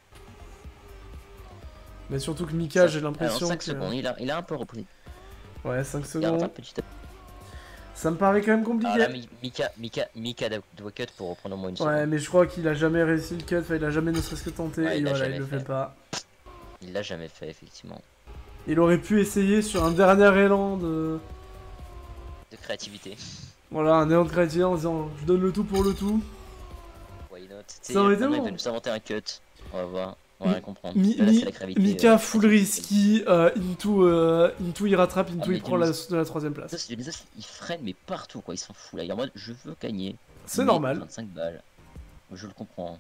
Mais surtout que Mika, j'ai l'impression. 5 secondes, il a un peu repris. Ouais, 5 Il secondes. rattrape petit à petit. Ça me paraît quand même compliqué. Ah là, Mika doit cut pour reprendre au moins une seconde. Ouais, mais je crois qu'il a jamais réussi le cut, enfin, il a jamais ne serait-ce que tenté, Ouais, et voilà, il le fait pas. Il l'a jamais fait, effectivement. Il aurait pu essayer sur un dernier élan de créativité. Voilà, un élan de créativité en disant je donne le tout pour le tout. Why not? Ça aurait été bon. Il va nous inventer un cut. On va voir. On va rien comprendre. Mika full risky, into il rattrape, into il prend la 3ème place. Il freine mais partout quoi, il s'en fout là. Il est en mode je veux gagner. C'est normal. 25 balles. Je le comprends.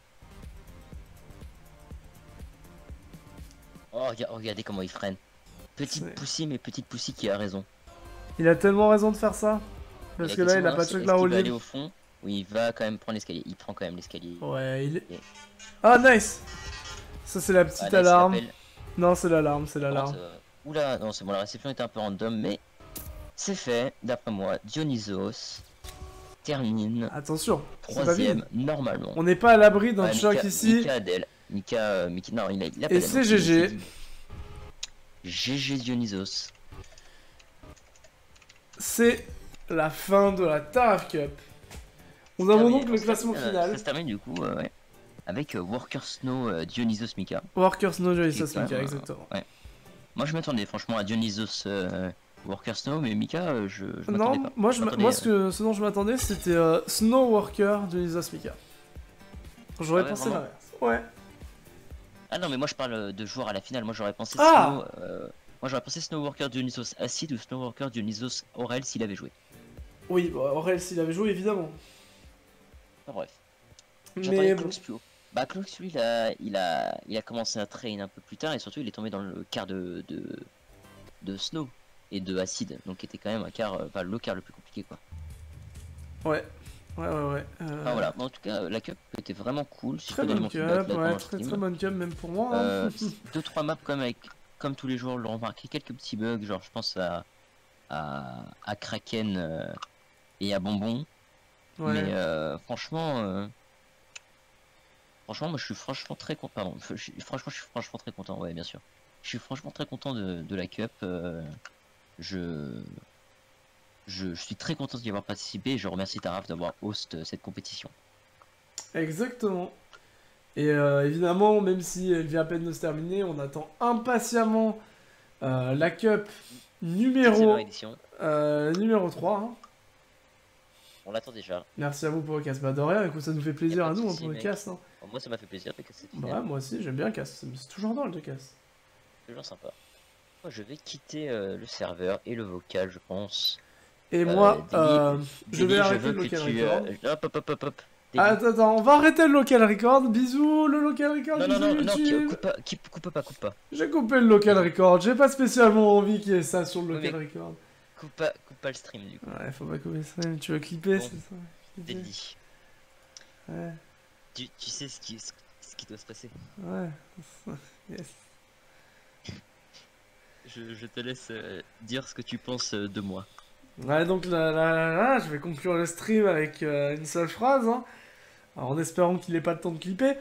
Oh, regardez comment il freine. Petite Poussy, mais petite Poussy qui a raison. Il a tellement raison de faire ça. Parce que là, il a pas de choc la roue libre. Il va aller au fond. Oui, il va quand même prendre l'escalier. Il prend quand même l'escalier. Ouais, il est. Ah, nice! Ça, c'est la petite alarme. Non, c'est l'alarme, c'est l'alarme. Oula, non, c'est bon, la réception était un peu random, mais c'est fait. D'après moi, Dionysos termine. Attention, 3ème, normalement. On n'est pas à l'abri d'un choc ici. Mika, non, il a pas. Et c'est GG. GG Dionysos. C'est la fin de la Taraf Cup. Nous avons donc le classement final. Ça se termine du coup, ouais. Avec Worker Snow, Dionysos Mika. Worker Snow, Dionysos Mika, exactement. Ouais. Moi je m'attendais franchement à Dionysos Worker Snow, mais Mika, je non, pas. Moi, ce dont je m'attendais, c'était Snow Worker, Dionysos Mika. J'aurais pensé l'inverse. Ouais. Ah non, mais moi je parle de joueurs à la finale. Moi j'aurais pensé Snow. Moi j'aurais pensé Snow Worker Dionysos Acid ou Snow Worker Dionysos Aurel s'il avait joué. Oui, bah, Aurel s'il avait joué, évidemment. Enfin, bref. Mais Clox plus haut. Bah Clox lui il a commencé à train un peu plus tard et surtout il est tombé dans le quart de Snow et de Acid, donc qui était quand même un quart, enfin le quart le plus compliqué quoi. Ouais. Ah voilà, en tout cas la cup était vraiment cool. Si très bonne cup, ouais, très bonne cup même pour moi. 2-3 maps quand même comme tous les joueurs l'ont remarqué, quelques petits bugs, genre je pense à Kraken et à Bonbon. Ouais. Mais franchement, moi je suis franchement très content. Pardon, je suis franchement très content. Ouais, bien sûr. Je suis franchement très content de la cup. Je suis très content d'y avoir participé et je remercie Taraf d'avoir host cette compétition. Exactement. Et évidemment, même si elle vient à peine de se terminer, on attend impatiemment la cup numéro 3. Hein. On l'attend déjà. Merci à vous pour le casse. Bah de rien, écoute, ça nous fait plaisir à nous pour le casse. Hein. Moi ça m'a fait plaisir de casser. Bah moi aussi, j'aime bien casse. C'est toujours drôle de casse. C'est toujours sympa. Moi je vais quitter le serveur et le vocal, je pense. Et moi, je vais arrêter le local record. Hop. Attends, on va arrêter le local record. Bisous, le local record. Non, coupe pas. J'ai coupé le local record. J'ai pas spécialement envie qu'il y ait ça sur le local record. Coupe pas le stream du coup. Ouais, faut pas couper le stream. Tu veux clipper, c'est ça? Délit. Ouais. Tu sais ce qui doit se passer. Ouais. Yes. Je te laisse dire ce que tu penses de moi. Ouais, donc là, je vais conclure le stream avec une seule phrase. Hein. Alors, en espérant qu'il ait pas le temps de clipper.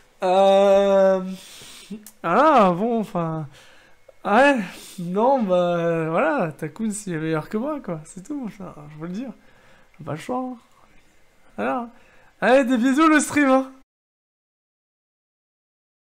Bon, enfin... Ouais, non, bah voilà, Takun s'il est meilleur que moi, quoi. C'est tout, je veux le dire. J'ai pas le choix. Hein. Voilà. Allez, des bisous le stream, hein.